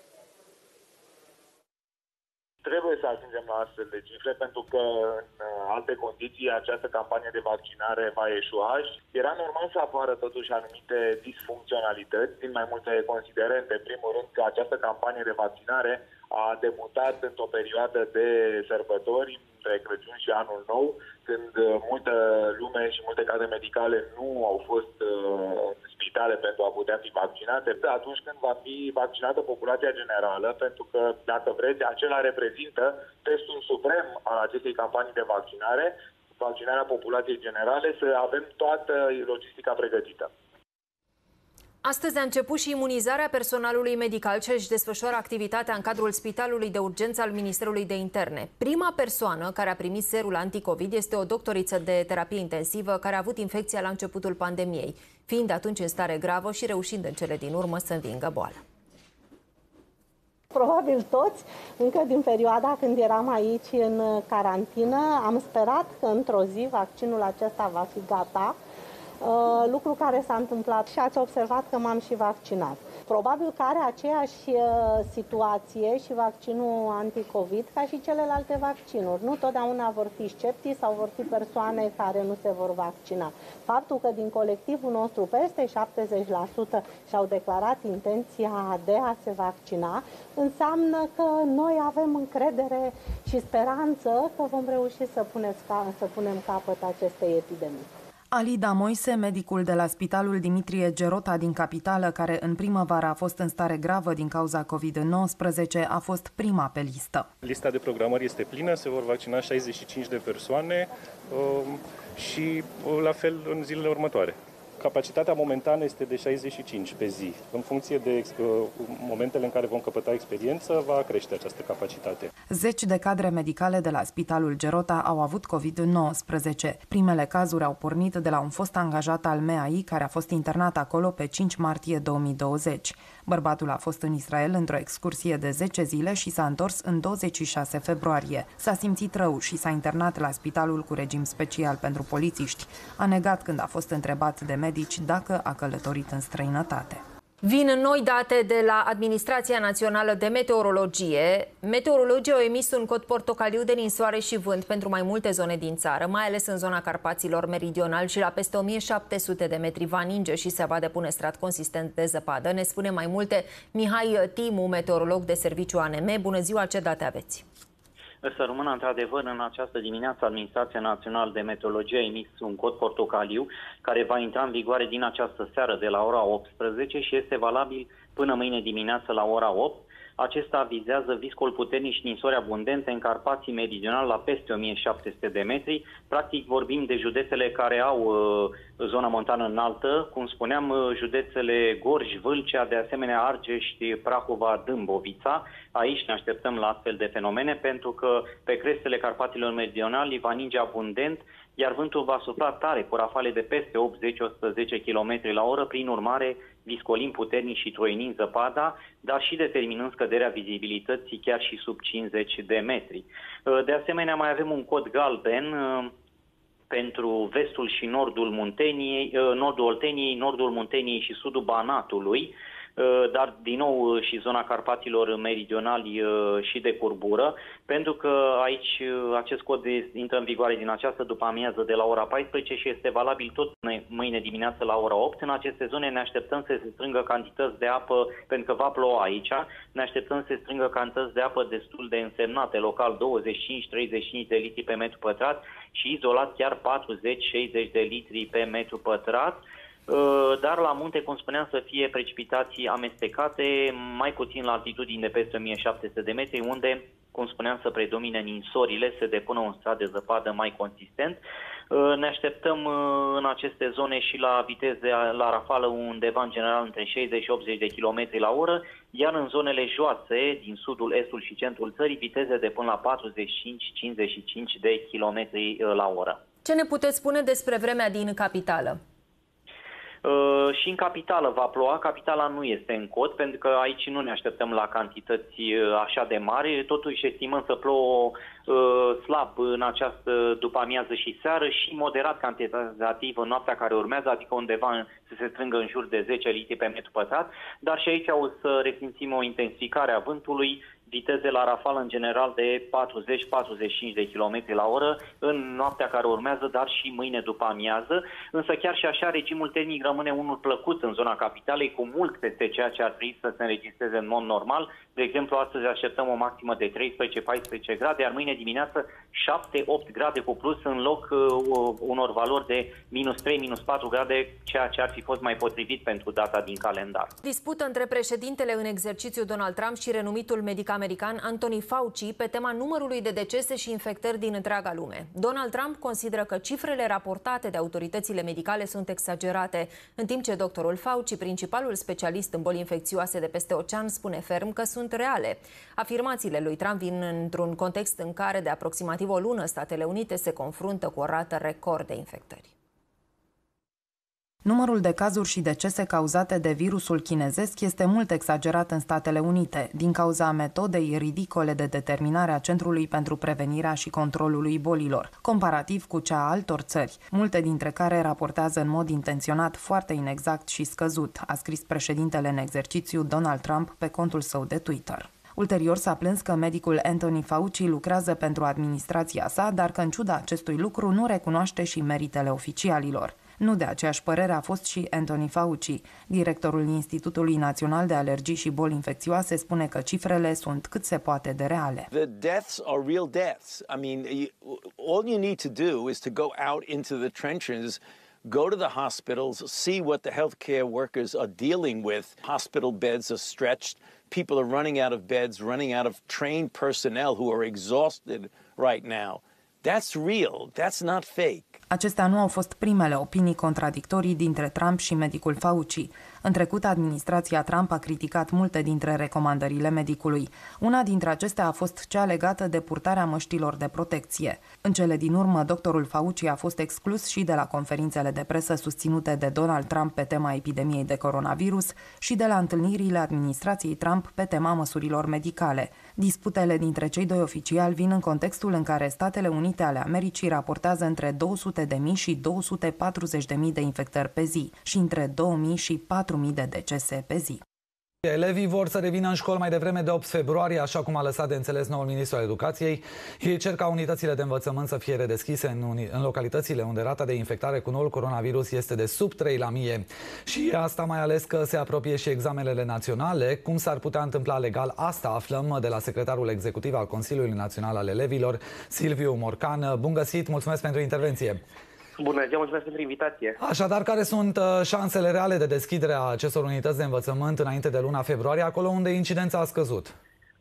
Trebuie să ajungem la astfel de cifre, pentru că în alte condiții această campanie de vaccinare va eșua și era normal să apară totuși anumite disfuncționalități din mai multe considerente. În primul rând că această campanie de vaccinare a debutat într-o perioadă de sărbători, între Crăciun și Anul Nou, când multă lume și multe cadre medicale nu au fost uh, în spitale pentru a putea fi vaccinate, atunci când va fi vaccinată populația generală, pentru că, dacă vreți, acela reprezintă testul suprem al acestei campanii de vaccinare, vaccinarea populației generale, să avem toată logistica pregătită. Astăzi a început și imunizarea personalului medical ce își desfășoară activitatea în cadrul Spitalului de Urgență al Ministerului de Interne. Prima persoană care a primit serul anticovid este o doctoriță de terapie intensivă care a avut infecția la începutul pandemiei, fiind atunci în stare gravă și reușind în cele din urmă să învingă boala. Probabil toți, încă din perioada când eram aici în carantină, am sperat că într-o zi vaccinul acesta va fi gata. Uh, lucru care s-a întâmplat și ați observat că m-am și vaccinat. probabil că are aceeași situație și vaccinul anticovid ca și celelalte vaccinuri. Nu totdeauna vor fi sceptici sau vor fi persoane care nu se vor vaccina. Faptul că din colectivul nostru peste șaptezeci la sută și-au declarat intenția de a se vaccina, înseamnă că noi avem încredere și speranță că vom reuși să, puneți, să punem capăt acestei epidemii. Alida Moise, medicul de la Spitalul Dimitrie Gerota din capitală, care în primăvară a fost în stare gravă din cauza covid nouăsprezece, a fost prima pe listă. Lista de programări este plină, se vor vaccina șaizeci și cinci de persoane și la fel în zilele următoare. Capacitatea momentană este de șaizeci și cinci pe zi. În funcție de uh, momentele în care vom căpăta experiență, va crește această capacitate. Zeci de cadre medicale de la Spitalul Gerota au avut covid nouăsprezece. Primele cazuri au pornit de la un fost angajat al M A I care a fost internat acolo pe cinci martie două mii douăzeci. Bărbatul a fost în Israel într-o excursie de zece zile și s-a întors în douăzeci și șase februarie. S-a simțit rău și s-a internat la spitalul cu regim special pentru polițiști. A negat când a fost întrebat de medici dacă a călătorit în străinătate. Vin noi date de la Administrația Națională de Meteorologie. Meteorologii au emis un cod portocaliu de ninsoare și vânt pentru mai multe zone din țară, mai ales în zona Carpaților Meridional și la peste o mie șapte sute de metri va ninge și se va depune strat consistent de zăpadă. Ne spune mai multe Mihai Timu, meteorolog de serviciu A N M. Bună ziua, ce date aveți? Să rămână într-adevăr în această dimineață Administrația Națională de Meteorologie a emis un cod portocaliu care va intra în vigoare din această seară de la ora optsprezece și este valabil până mâine dimineață la ora opt. Acesta vizează viscol puternic și ninsori abundente în Carpații Meridional la peste o mie șapte sute de metri. Practic vorbim de județele care au uh, zona montană înaltă, cum spuneam, uh, județele Gorj, Vâlcea, de asemenea Argeș, Prahova, Dâmbovița. Aici ne așteptăm la astfel de fenomene pentru că pe crestele Carpaților Meridionali va ninge abundent, iar vântul va sufla tare cu rafale de peste optzeci - o sută zece kilometri la oră, prin urmare viscolind puternic și troinind zăpada, dar și determinând scăderea vizibilității chiar și sub cincizeci de metri. De asemenea, mai avem un cod galben pentru vestul și nordul Munteniei, nordul Olteniei, nordul Munteniei și sudul Banatului, dar din nou și zona Carpaților Meridionali și de curbură, pentru că aici acest cod intră în vigoare din această după-amiază de la ora paisprezece și este valabil tot mâine dimineață la ora opt. În aceste zone ne așteptăm să se strângă cantități de apă, pentru că va ploua aici, ne așteptăm să se strângă cantități de apă destul de însemnate, local douăzeci și cinci - treizeci și cinci de litri pe metru pătrat și izolat chiar patruzeci - șaizeci de litri pe metru pătrat. Dar la munte, cum spuneam, să fie precipitații amestecate, mai puțin la altitudini de peste o mie șapte sute de metri, unde, cum spuneam, să predomine ninsorile, se depună un strat de zăpadă mai consistent. Ne așteptăm în aceste zone și la viteze la rafală undeva în general între șaizeci și optzeci de kilometri la oră, iar în zonele joase, din sudul, estul și centrul țării, viteze de până la patruzeci și cinci - cincizeci și cinci de kilometri la oră. Ce ne puteți spune despre vremea din capitală? Uh, și în capitală va ploua. Capitala nu este în cod, pentru că aici nu ne așteptăm la cantități uh, așa de mari. Totuși estimăm să plouă uh, slab în această după-amiază și seară și moderat cantitativ în noaptea care urmează, adică undeva în, să se strângă în jur de zece litri pe metru pătrat, dar și aici o să resimțim o intensificare a vântului, viteze la rafală în general de patruzeci - patruzeci și cinci de kilometri la oră în noaptea care urmează, dar și mâine după amiază. Însă chiar și așa, regimul termic rămâne unul plăcut în zona capitalei, cu mult peste ceea ce ar trebui să se înregistreze în mod normal. De exemplu, astăzi așteptăm o maximă de treisprezece - paisprezece grade, iar mâine dimineață șapte - opt grade cu plus în loc uh, unor valori de minus trei - minus patru grade, ceea ce ar fi fost mai potrivit pentru data din calendar. Dispută între președintele în exercițiu Donald Trump și renumitul medic american Anthony Fauci pe tema numărului de decese și infectări din întreaga lume. Donald Trump consideră că cifrele raportate de autoritățile medicale sunt exagerate, în timp ce doctorul Fauci, principalul specialist în boli infecțioase de peste ocean, spune ferm că sunt reale. Afirmațiile lui Trump vin într-un context în care de aproximativ o lună Statele Unite se confruntă cu o rată record de infectări. Numărul de cazuri și decese cauzate de virusul chinezesc este mult exagerat în Statele Unite, din cauza metodei ridicole de determinare a Centrului pentru Prevenirea și Controlului Bolilor, comparativ cu cea a altor țări, multe dintre care raportează în mod intenționat foarte inexact și scăzut, a scris președintele în exercițiu Donald Trump pe contul său de Twitter. Ulterior s-a plâns că medicul Anthony Fauci lucrează pentru administrația sa, dar că în ciuda acestui lucru nu recunoaște și meritele oficialilor. Nu de aceeași părere a fost și Anthony Fauci. Directorul Institutului Național de Alergii și Boli Infecțioase spune că cifrele sunt cât se poate de reale. The deaths are real deaths. I mean, all you need to do is to go out into the trenches, go to the hospitals, see what the healthcare workers are dealing with. Hospital beds are stretched. People are running out of beds, running out of trained personnel who are exhausted right now. That's real. That's not fake. Acestea nu au fost primele opinii contradictorii dintre Trump și medicul Fauci. În trecut, administrația Trump a criticat multe dintre recomandările medicului. Una dintre acestea a fost cea legată de purtarea măștilor de protecție. În cele din urmă, doctorul Fauci a fost exclus și de la conferințele de presă susținute de Donald Trump pe tema epidemiei de coronavirus și de la întâlnirile administrației Trump pe tema măsurilor medicale. Disputele dintre cei doi oficiali vin în contextul în care Statele Unite ale Americii raportează între două sute de mii și două sute patruzeci de mii de infectări pe zi și între două mii și patru mii de decese pe zi. Elevii vor să revină în școli mai devreme de opt februarie, așa cum a lăsat de înțeles noul ministru al Educației. Ei cer ca unitățile de învățământ să fie redeschise în, în localitățile unde rata de infectare cu noul coronavirus este de sub trei la mie. Și asta mai ales că se apropie și examenele naționale. Cum s-ar putea întâmpla legal, asta aflăm de la secretarul executiv al Consiliului Național al Elevilor, Silviu Morcan. Bun găsit, mulțumesc pentru intervenție. Bună ziua, mulțumesc pentru invitație. Așadar, care sunt șansele reale de deschidere a acestor unități de învățământ înainte de luna februarie, acolo unde incidența a scăzut?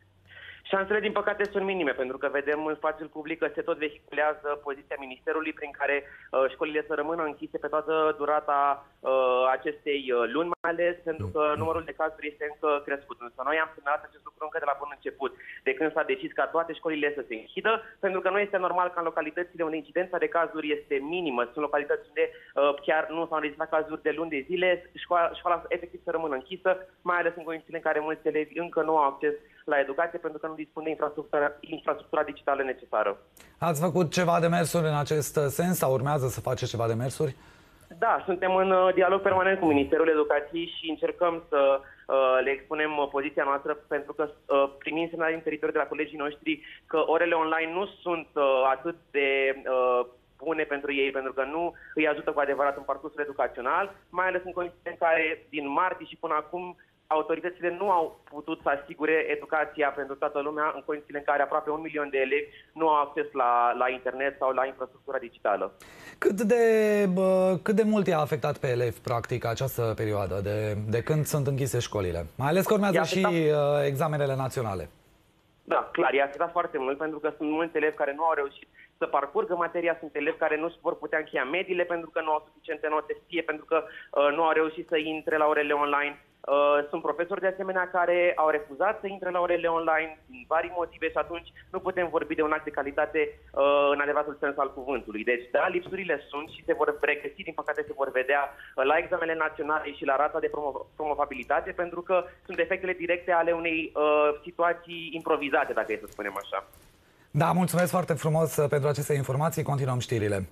Șansele, din păcate, sunt minime, pentru că vedem în spațiul public că se tot vehiculează poziția Ministerului prin care uh, școlile să rămână închise pe toată durata uh, acestei uh, luni, mai ales pentru că numărul de cazuri este încă crescut. Însă noi am semnalat acest lucru încă de la bun început, de când s-a decis ca toate școlile să se închidă, pentru că nu este normal ca în localitățile unde incidența de cazuri este minimă, sunt localități unde uh, chiar nu s-au înregistrat cazuri de luni de zile, școala, școala efectiv să rămână închisă, mai ales în condițiile în care mulți elevi încă nu au acces la educație pentru că nu dispun de infrastructura, infrastructura digitală necesară. Ați făcut ceva demersuri în acest sens sau urmează să faceți ceva demersuri? Da, suntem în uh, dialog permanent cu Ministerul Educației și încercăm să uh, le expunem uh, poziția noastră, pentru că uh, primim semnale din teritoriu de la colegii noștri că orele online nu sunt uh, atât de uh, bune pentru ei, pentru că nu îi ajută cu adevărat în parcursul educațional, mai ales în condițiile în care din martie și până acum autoritățile nu au putut să asigure educația pentru toată lumea în condițiile în care aproape un milion de elevi nu au acces la, la internet sau la infrastructura digitală. Cât de, bă, cât de mult i-a afectat pe elevi, practic, această perioadă de, de când sunt închise școlile? Mai ales că urmează și uh, examenele naționale. Da, clar, i-a afectat foarte mult, pentru că sunt mulți elevi care nu au reușit să parcurgă materia, sunt elevi care nu vor putea încheia mediile pentru că nu au suficiente note, fie pentru că uh, nu au reușit să intre la orele online. Uh, sunt profesori de asemenea care au refuzat să intre la orele online din vari motive și atunci nu putem vorbi de un act de calitate uh, în adevăratul sens al cuvântului. Deci, da, lipsurile sunt și se vor regăsi, din păcate se vor vedea uh, la examenele naționale și la rata de promo promovabilitate, pentru că sunt efectele directe ale unei uh, situații improvizate, dacă e să spunem așa. Da, mulțumesc foarte frumos pentru aceste informații. Continuăm știrile.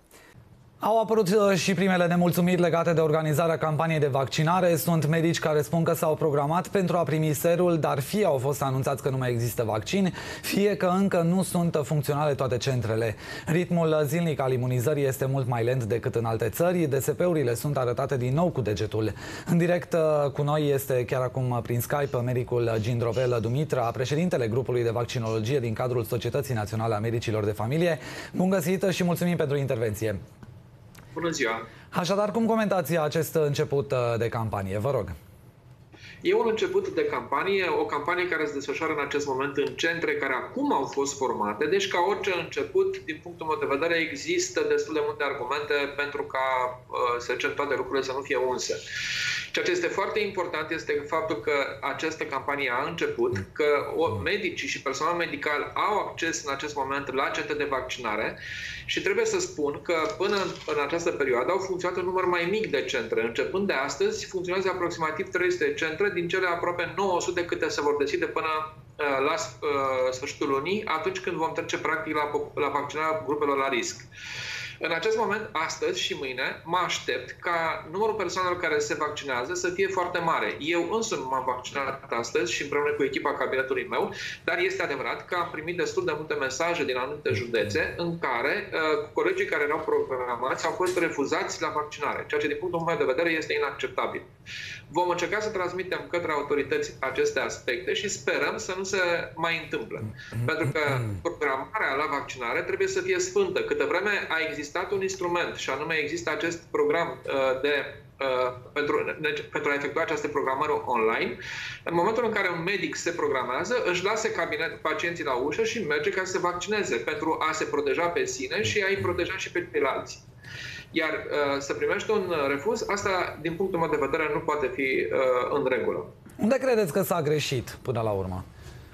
Au apărut și primele nemulțumiri legate de organizarea campaniei de vaccinare. Sunt medici care spun că s-au programat pentru a primi serul, dar fie au fost anunțați că nu mai există vaccin, fie că încă nu sunt funcționale toate centrele. Ritmul zilnic al imunizării este mult mai lent decât în alte țări. D S P-urile sunt arătate din nou cu degetul. În direct cu noi este chiar acum prin Skype medicul Gindrovel Dumitra, președintele grupului de vaccinologie din cadrul Societății Naționale a Medicilor de Familie. Bun găsit și mulțumim pentru intervenție. Bună ziua! Așadar, cum comentați acest început de campanie? Vă rog. E un început de campanie, o campanie care se desfășoară în acest moment în centre care acum au fost formate. Deci, ca orice început, din punctul meu de vedere, există destul de multe argumente pentru ca, să zicem, toate lucrurile să nu fie unse. Ceea ce este foarte important este faptul că această campanie a început, că medicii și personal medical au acces în acest moment la centre de vaccinare și trebuie să spun că până în această perioadă au funcționat un număr mai mic de centre. Începând de astăzi, funcționează aproximativ trei sute centre, din cele aproape nouă sute câte se vor deschide până la sfârșitul lunii, atunci când vom trece practic la, la vaccinarea grupelor la risc. În acest moment, astăzi și mâine, mă aștept ca numărul persoanelor care se vaccinează să fie foarte mare. Eu însumi m-am vaccinat astăzi și împreună cu echipa cabinetului meu, dar este adevărat că am primit destul de multe mesaje din anumite județe în care uh, colegii care erau programați au fost refuzați la vaccinare, ceea ce din punctul meu de vedere este inacceptabil. Vom încerca să transmitem către autorități aceste aspecte și sperăm să nu se mai întâmple. Pentru că programarea la vaccinare trebuie să fie sfântă. Câtă vreme a existat un instrument și anume există acest program uh, de Uh, pentru, pentru a efectua această programare online, în momentul în care un medic se programează, își lasă cabinet pacienții la ușă și merge ca să se vaccineze pentru a se proteja pe sine și a-i proteja și pe ceilalți. Iar uh, să primești un refuz, asta, din punctul meu de vedere, nu poate fi uh, în regulă. Unde credeți că s-a greșit până la urmă?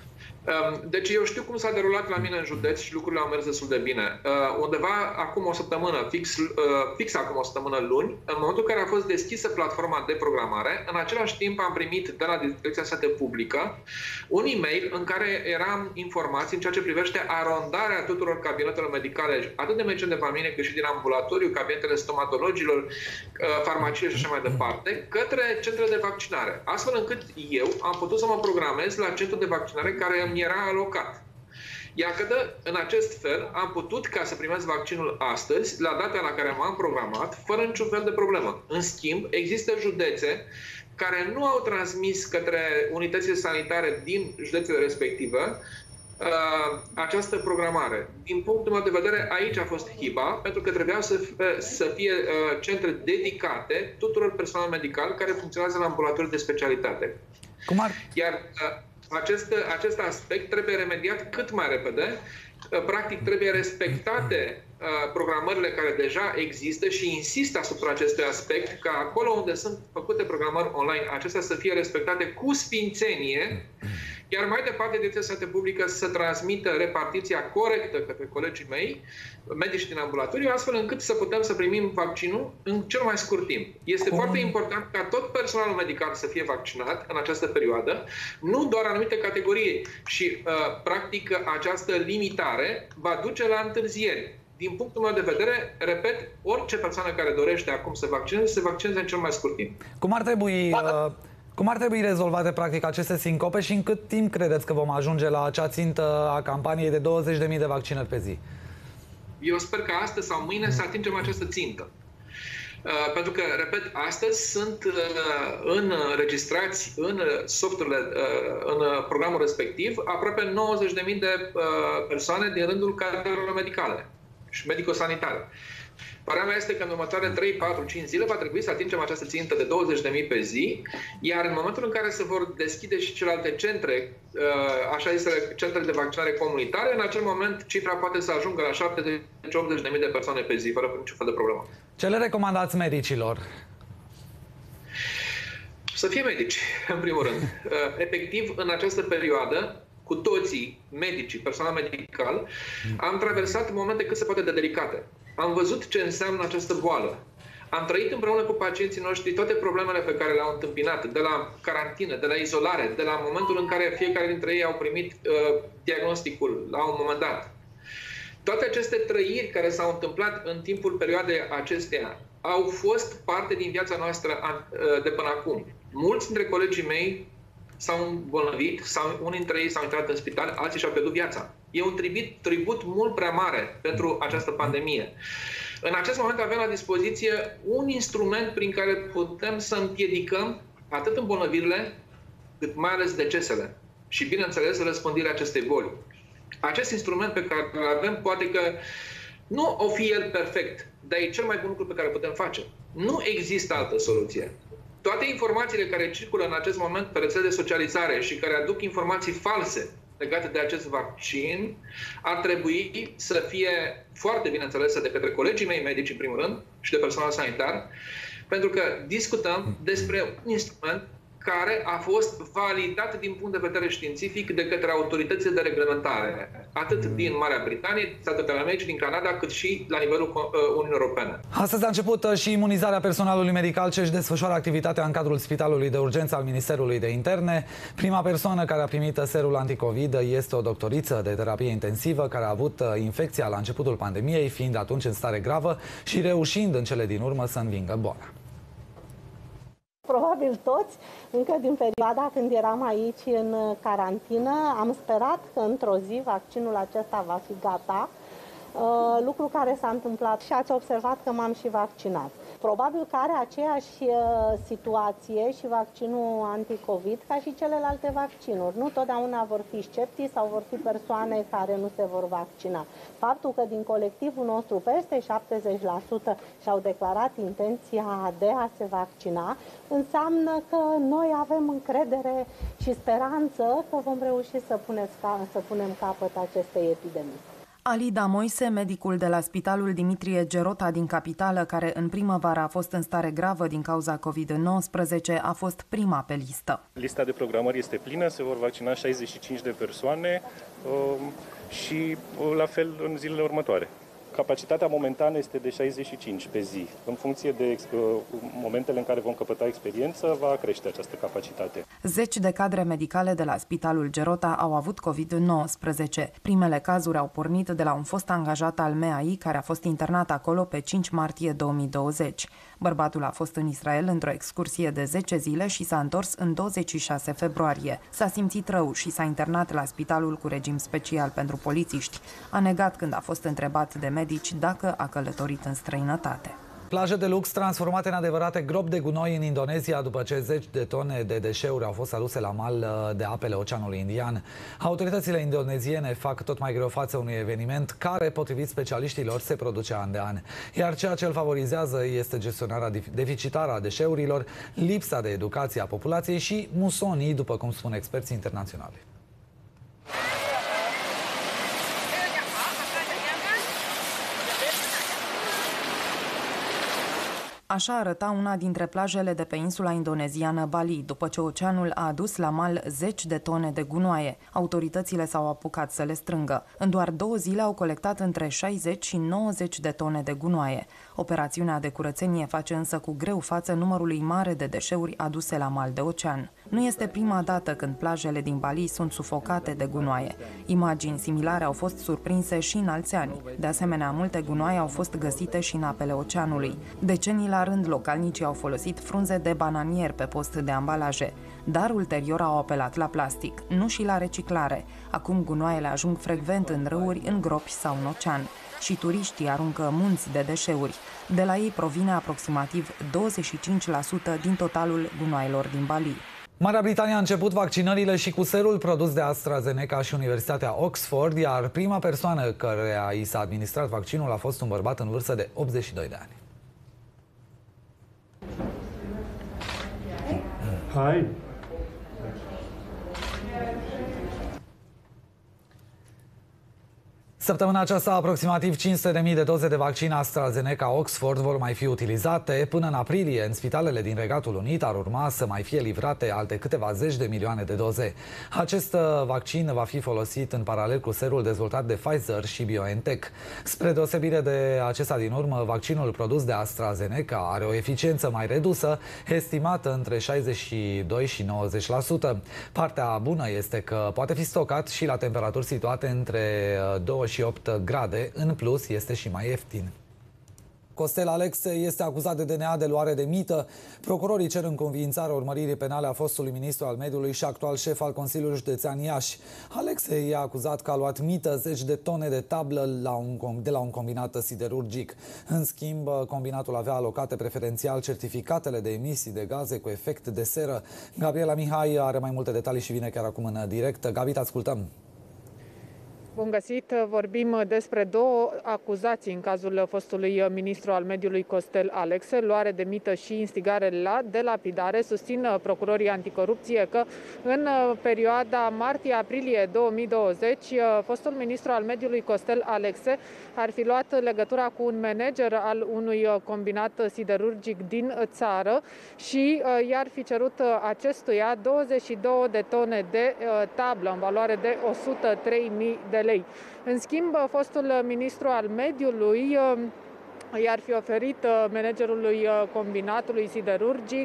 Deci eu știu cum s-a derulat la mine în județ și lucrurile au mers destul de bine. Undeva acum o săptămână, fix, fix acum o săptămână luni, în momentul în care a fost deschisă platforma de programare, în același timp am primit de la Direcția Sănătate Publică un e-mail în care eram informați în ceea ce privește arondarea tuturor cabinetelor medicale, atât de medicini de familie cât și din ambulatoriu, cabinetele stomatologilor, farmacie și așa mai departe, către centrele de vaccinare. Astfel încât eu am putut să mă programez la centrul de vaccinare care mi era alocat. Iată, în acest fel, am putut ca să primesc vaccinul astăzi, la data la care m-am programat, fără niciun fel de problemă. În schimb, există județe care nu au transmis către unitățile sanitare din județele respective uh, această programare. Din punctul meu de vedere, aici a fost hiba, pentru că trebuiau să fie, să fie uh, centre dedicate tuturor personal medical care funcționează la ambulatoriu de specialitate. Cum ar... Iar uh, Acest, acest aspect trebuie remediat cât mai repede. Practic, trebuie respectate uh, programările care deja există și insist asupra acestui aspect, ca acolo unde sunt făcute programări online, acestea să fie respectate cu sfințenie, iar mai departe, Direcția Sănătate Publică să transmită repartiția corectă către colegii mei, medici din ambulatoriu, astfel încât să putem să primim vaccinul în cel mai scurt timp. Este Cum? foarte important ca tot personalul medical să fie vaccinat în această perioadă, nu doar anumite categorii. Și, uh, practic, această limitare va duce la întârzieri. Din punctul meu de vedere, repet, orice persoană care dorește acum să vaccineze, se vaccineze în cel mai scurt timp. Cum ar trebui... Uh... Cum ar trebui rezolvate, practic, aceste sincope și în cât timp credeți că vom ajunge la acea țintă a campaniei de douăzeci de mii de vaccinări pe zi? Eu sper că astăzi sau mâine să atingem această țintă. Uh, pentru că, repet, astăzi sunt uh, înregistrați în softurile, uh, în programul respectiv, aproape nouăzeci de mii de uh, persoane din rândul cadrelor medicale și medico-sanitare. Părerea mea este că în următoarele trei, patru, cinci zile va trebui să atingem această țintă de douăzeci de mii pe zi, iar în momentul în care se vor deschide și celelalte centre, așa zisele centre de vaccinare comunitare, în acel moment cifra poate să ajungă la șaptezeci optzeci de mii de persoane pe zi, fără niciun fel de problemă. Ce le recomandați medicilor? Să fie medici, în primul rând. Efectiv, în această perioadă, cu toții, medicii, personal medical, am traversat momente cât se poate de delicate. Am văzut ce înseamnă această boală. Am trăit împreună cu pacienții noștri toate problemele pe care le-au întâmpinat, de la carantină, de la izolare, de la momentul în care fiecare dintre ei au primit uh, diagnosticul la un moment dat. Toate aceste trăiri care s-au întâmplat în timpul perioadei acesteia au fost parte din viața noastră uh, de până acum. Mulți dintre colegii mei s-au îmbolnăvit, sau unii dintre ei s-au intrat în spital, alții și-au pierdut viața. E un tribut, tribut mult prea mare pentru această pandemie. În acest moment avem la dispoziție un instrument prin care putem să împiedicăm atât îmbolnăvirile, cât mai ales decesele și, bineînțeles, răspândirea acestei boli. Acest instrument pe care îl avem, poate că nu o fi el perfect, dar e cel mai bun lucru pe care îl putem face. Nu există altă soluție. Toate informațiile care circulă în acest moment pe rețele de socializare și care aduc informații false legate de acest vaccin, ar trebui să fie foarte bine înțelese de către colegii mei medici, în primul rând, și de personal sanitar, pentru că discutăm despre un instrument care a fost validat din punct de vedere științific de către autoritățile de reglementare, atât din Marea Britanie, Statele Americe, din Canada, cât și la nivelul Uniunii Europene. Astăzi a început și imunizarea personalului medical ce își desfășoară activitatea în cadrul Spitalului de Urgență al Ministerului de Interne. Prima persoană care a primit serul anticovid este o doctoriță de terapie intensivă care a avut infecția la începutul pandemiei, fiind atunci în stare gravă și reușind în cele din urmă să învingă boala. Probabil toți, încă din perioada când eram aici în carantină, am sperat că într-o zi vaccinul acesta va fi gata, lucru care s-a întâmplat și ați observat că m-am și vaccinat. Probabil că are aceeași situație și vaccinul anticovid ca și celelalte vaccinuri. Nu totdeauna vor fi sceptici sau vor fi persoane care nu se vor vaccina. Faptul că din colectivul nostru peste șaptezeci la sută și-au declarat intenția de a se vaccina, înseamnă că noi avem încredere și speranță că vom reuși să, puneți, să punem capăt acestei epidemii. Alida Moise, medicul de la Spitalul Dimitrie Gerota din capitală, care în primăvară a fost în stare gravă din cauza covid nouăsprezece, a fost prima pe listă. Lista de programări este plină, se vor vaccina șaizeci și cinci de persoane um, și la fel în zilele următoare. Capacitatea momentană este de șaizeci și cinci pe zi. În funcție de uh, momentele în care vom căpăta experiență, va crește această capacitate. Zeci de cadre medicale de la Spitalul Gerota au avut covid nouăsprezece. Primele cazuri au pornit de la un fost angajat al M A I care a fost internat acolo pe cinci martie două mii douăzeci. Bărbatul a fost în Israel într-o excursie de zece zile și s-a întors în douăzeci și șase februarie. S-a simțit rău și s-a internat la spitalul cu regim special pentru polițiști. A negat când a fost întrebat de medici dacă a călătorit în străinătate. Plaje de lux transformate în adevărate gropi de gunoi în Indonezia după ce zeci de tone de deșeuri au fost aduse la mal de apele Oceanului Indian. Autoritățile indoneziene fac tot mai greu față unui eveniment care, potrivit specialiștilor, se produce an de an. Iar ceea ce îl favorizează este gestionarea deficitară a deșeurilor, lipsa de educație a populației și musonii, după cum spun experții internaționali. Așa arăta una dintre plajele de pe insula indoneziană Bali, după ce oceanul a adus la mal zeci de tone de gunoaie. Autoritățile s-au apucat să le strângă. În doar două zile au colectat între șaizeci și nouăzeci de tone de gunoaie. Operațiunea de curățenie face însă cu greu față numărului mare de deșeuri aduse la mal de ocean. Nu este prima dată când plajele din Bali sunt sufocate de gunoaie. Imagini similare au fost surprinse și în alți ani. De asemenea, multe gunoaie au fost găsite și în apele oceanului. Decenii la rând, localnicii au folosit frunze de bananier pe post de ambalaje, dar ulterior au apelat la plastic, nu și la reciclare. Acum gunoaiele ajung frecvent în râuri, în gropi sau în ocean. Și turiștii aruncă munți de deșeuri. De la ei provine aproximativ douăzeci și cinci la sută din totalul gunoaielor din Bali. Marea Britanie a început vaccinările și cu serul produs de AstraZeneca și Universitatea Oxford, iar prima persoană căreia i s-a administrat vaccinul a fost un bărbat în vârstă de optzeci și doi de ani. Hai. Săptămâna aceasta, aproximativ cinci sute de mii de doze de vaccin AstraZeneca Oxford vor mai fi utilizate. Până în aprilie, în spitalele din Regatul Unit ar urma să mai fie livrate alte câteva zeci de milioane de doze. Acest vaccin va fi folosit în paralel cu serul dezvoltat de Pfizer și BioNTech. Spre deosebire de acesta din urmă, vaccinul produs de AstraZeneca are o eficiență mai redusă, estimată între șaizeci și doi și nouăzeci la sută. Partea bună este că poate fi stocat și la temperaturi situate între doi și opt grade. În plus, este și mai ieftin. Costel Alexe este acuzat de D N A de luare de mită. Procurorii cer înconviințarea urmăririi penale a fostului ministru al mediului și actual șef al Consiliului Județean Iași. Alexe e acuzat că a luat mită zeci de tone de tablă la un, de la un combinat siderurgic. În schimb, combinatul avea alocate preferențial certificatele de emisii de gaze cu efect de seră. Gabriela Mihai are mai multe detalii și vine chiar acum în direct. Gabi, te ascultăm. Bun găsit! Vorbim despre două acuzații în cazul fostului ministru al mediului Costel Alexe, luare de mită și instigare la delapidare. Susțin procurorii anticorupție că în perioada martie-aprilie două mii douăzeci, fostul ministru al mediului Costel Alexe ar fi luat legătura cu un manager al unui combinat siderurgic din țară și i-ar fi cerut acestuia douăzeci și două de tone de tablă în valoare de o sută trei mii de lei. În schimb, fostul ministru al mediului i-ar fi oferit managerului combinatului siderurgic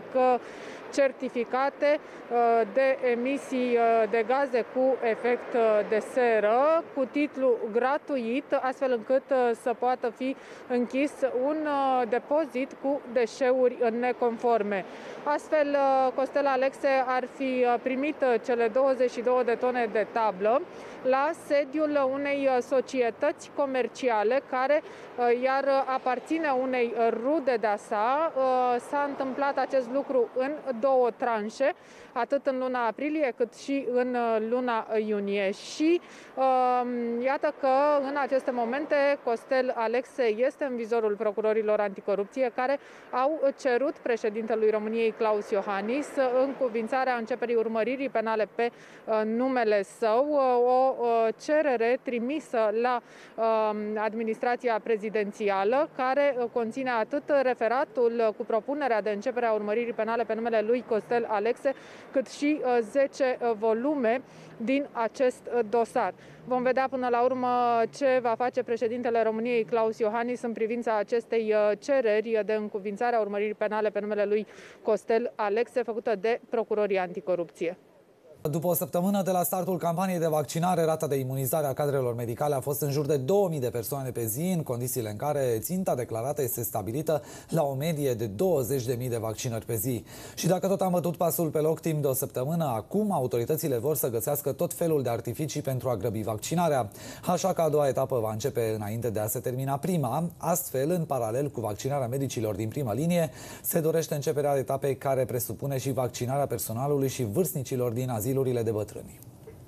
certificate de emisii de gaze cu efect de seră cu titlu gratuit, astfel încât să poată fi închis un depozit cu deșeuri neconforme. Astfel, Costel Alexe ar fi primit cele douăzeci și două de tone de tablă la sediul unei societăți comerciale care iar aparține unei rude de-a sa. S-a întâmplat acest lucru în două tranșe, atât în luna aprilie cât și în luna iunie. Și uh, iată că în aceste momente Costel Alexe este în vizorul procurorilor anticorupție, care au cerut președintelui României Klaus Iohannis încuvințarea începerii urmăririi penale pe uh, numele său, o uh, cerere trimisă la uh, administrația prezidențială, care uh, conține atât referatul cu propunerea de începere a urmăririi penale pe numele lui Costel Alexe, cât și zece volume din acest dosar. Vom vedea până la urmă ce va face președintele României Klaus Iohannis în privința acestei cereri de încuvințare a urmăririi penale pe numele lui Costel Alexe, făcută de procurorii anticorupție. După o săptămână de la startul campaniei de vaccinare, rata de imunizare a cadrelor medicale a fost în jur de două mii de persoane pe zi, în condițiile în care ținta declarată este stabilită la o medie de douăzeci de mii de vaccinări pe zi. Și dacă tot am bătut pasul pe loc timp de o săptămână, acum autoritățile vor să găsească tot felul de artificii pentru a grăbi vaccinarea. Așa că a doua etapă va începe înainte de a se termina prima. Astfel, în paralel cu vaccinarea medicilor din prima linie, se dorește începerea etapei care presupune și vaccinarea personalului și vârstnicilor din azil de bătrâni.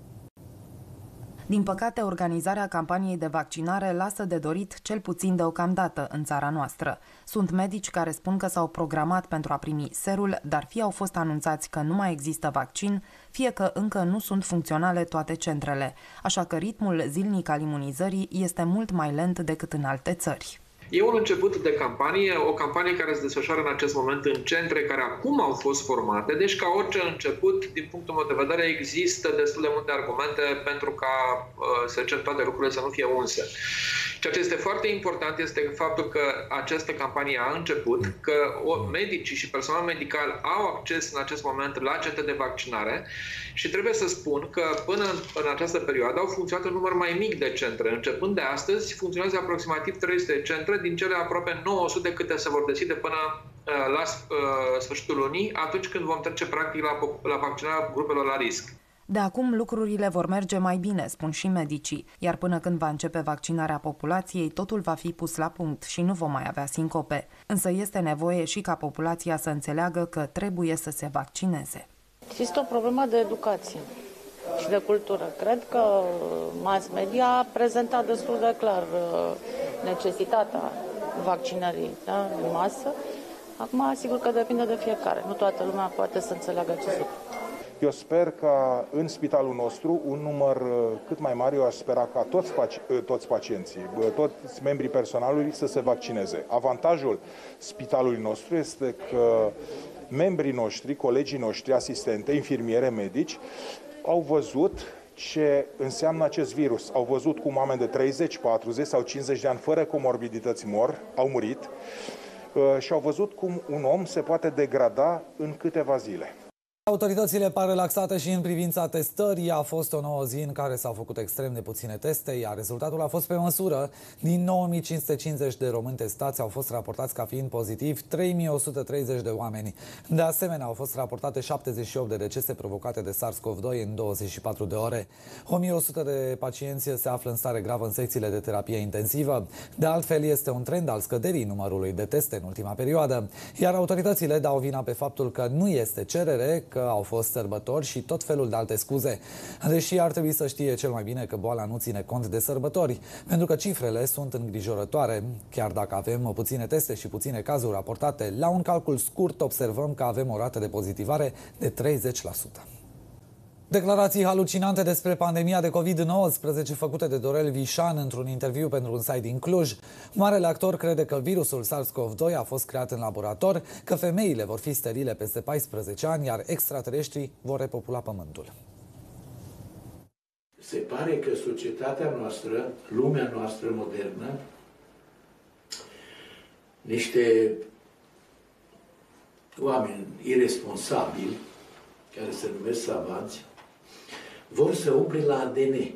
Din păcate, organizarea campaniei de vaccinare lasă de dorit, cel puțin deocamdată, în țara noastră. Sunt medici care spun că s-au programat pentru a primi serul, dar fie au fost anunțați că nu mai există vaccin, fie că încă nu sunt funcționale toate centrele. Așa că ritmul zilnic al imunizării este mult mai lent decât în alte țări. E un început de campanie, o campanie care se desfășoară în acest moment în centre care acum au fost formate, deci ca orice început, din punctul meu de vedere, există destul de multe argumente pentru ca, să zicem, toate lucrurile să nu fie unse. Ceea ce este foarte important este faptul că această campanie a început, că medicii și personal medical au acces în acest moment la centre de vaccinare și trebuie să spun că până în această perioadă au funcționat un număr mai mic de centre. Începând de astăzi, funcționează aproximativ trei sute de centre, din cele aproape nouă sute câte se vor deschide până la sfârșitul lunii, atunci când vom trece practic la, la vaccinarea grupelor la risc. De acum lucrurile vor merge mai bine, spun și medicii, iar până când va începe vaccinarea populației, totul va fi pus la punct și nu vom mai avea sincope. Însă este nevoie și ca populația să înțeleagă că trebuie să se vaccineze. Există o problemă de educație și de cultură. Cred că mass media a prezentat destul de clar necesitatea vaccinării, da, în masă. Acum, sigur că depinde de fiecare. Nu toată lumea poate să înțeleagă acest lucru. Eu sper ca în spitalul nostru un număr cât mai mare, eu aș spera ca toți, toți pacienții, toți membrii personalului să se vaccineze. Avantajul spitalului nostru este că membrii noștri, colegii noștri, asistente, infirmiere, medici, au văzut ce înseamnă acest virus. Au văzut cum oameni de treizeci, patruzeci sau cincizeci de ani fără comorbidități mor, au murit și au văzut cum un om se poate degrada în câteva zile. Autoritățile par relaxate și în privința testării. A fost o nouă zi în care s-au făcut extrem de puține teste, iar rezultatul a fost pe măsură. Din nouă mii cinci sute cincizeci de români testați au fost raportați ca fiind pozitivi trei mii o sută treizeci de oameni. De asemenea, au fost raportate șaptezeci și opt de decese provocate de SARS-CoV doi în douăzeci și patru de ore. o mie o sută de pacienți se află în stare gravă în secțiile de terapie intensivă. De altfel, este un trend al scăderii numărului de teste în ultima perioadă. Iar autoritățile dau vina pe faptul că nu este cerere, că că au fost sărbători și tot felul de alte scuze. Deși ar trebui să știe cel mai bine că boala nu ține cont de sărbători, pentru că cifrele sunt îngrijorătoare. Chiar dacă avem puține teste și puține cazuri raportate, la un calcul scurt observăm că avem o rată de pozitivare de treizeci la sută. Declarații halucinante despre pandemia de covid nouăsprezece făcute de Dorel Vișan într-un interviu pentru un site din Cluj. Marele actor crede că virusul SARS-CoV doi a fost creat în laborator, că femeile vor fi sterile peste paisprezece ani, iar extraterestrii vor repopula Pământul. Se pare că societatea noastră, lumea noastră modernă, niște oameni irresponsabili, care se numesc savanți, vor să umple la A D N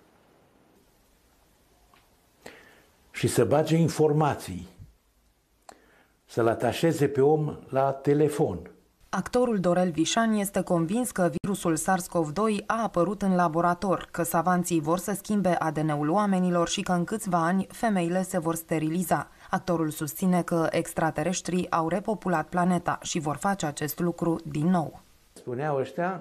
și să bage informații, să-l atașeze pe om la telefon. Actorul Dorel Vișan este convins că virusul SARS-CoV doi a apărut în laborator, că savanții vor să schimbe A D N-ul oamenilor și că în câțiva ani femeile se vor steriliza. Actorul susține că extraterestrii au repopulat planeta și vor face acest lucru din nou. Spuneau ăștia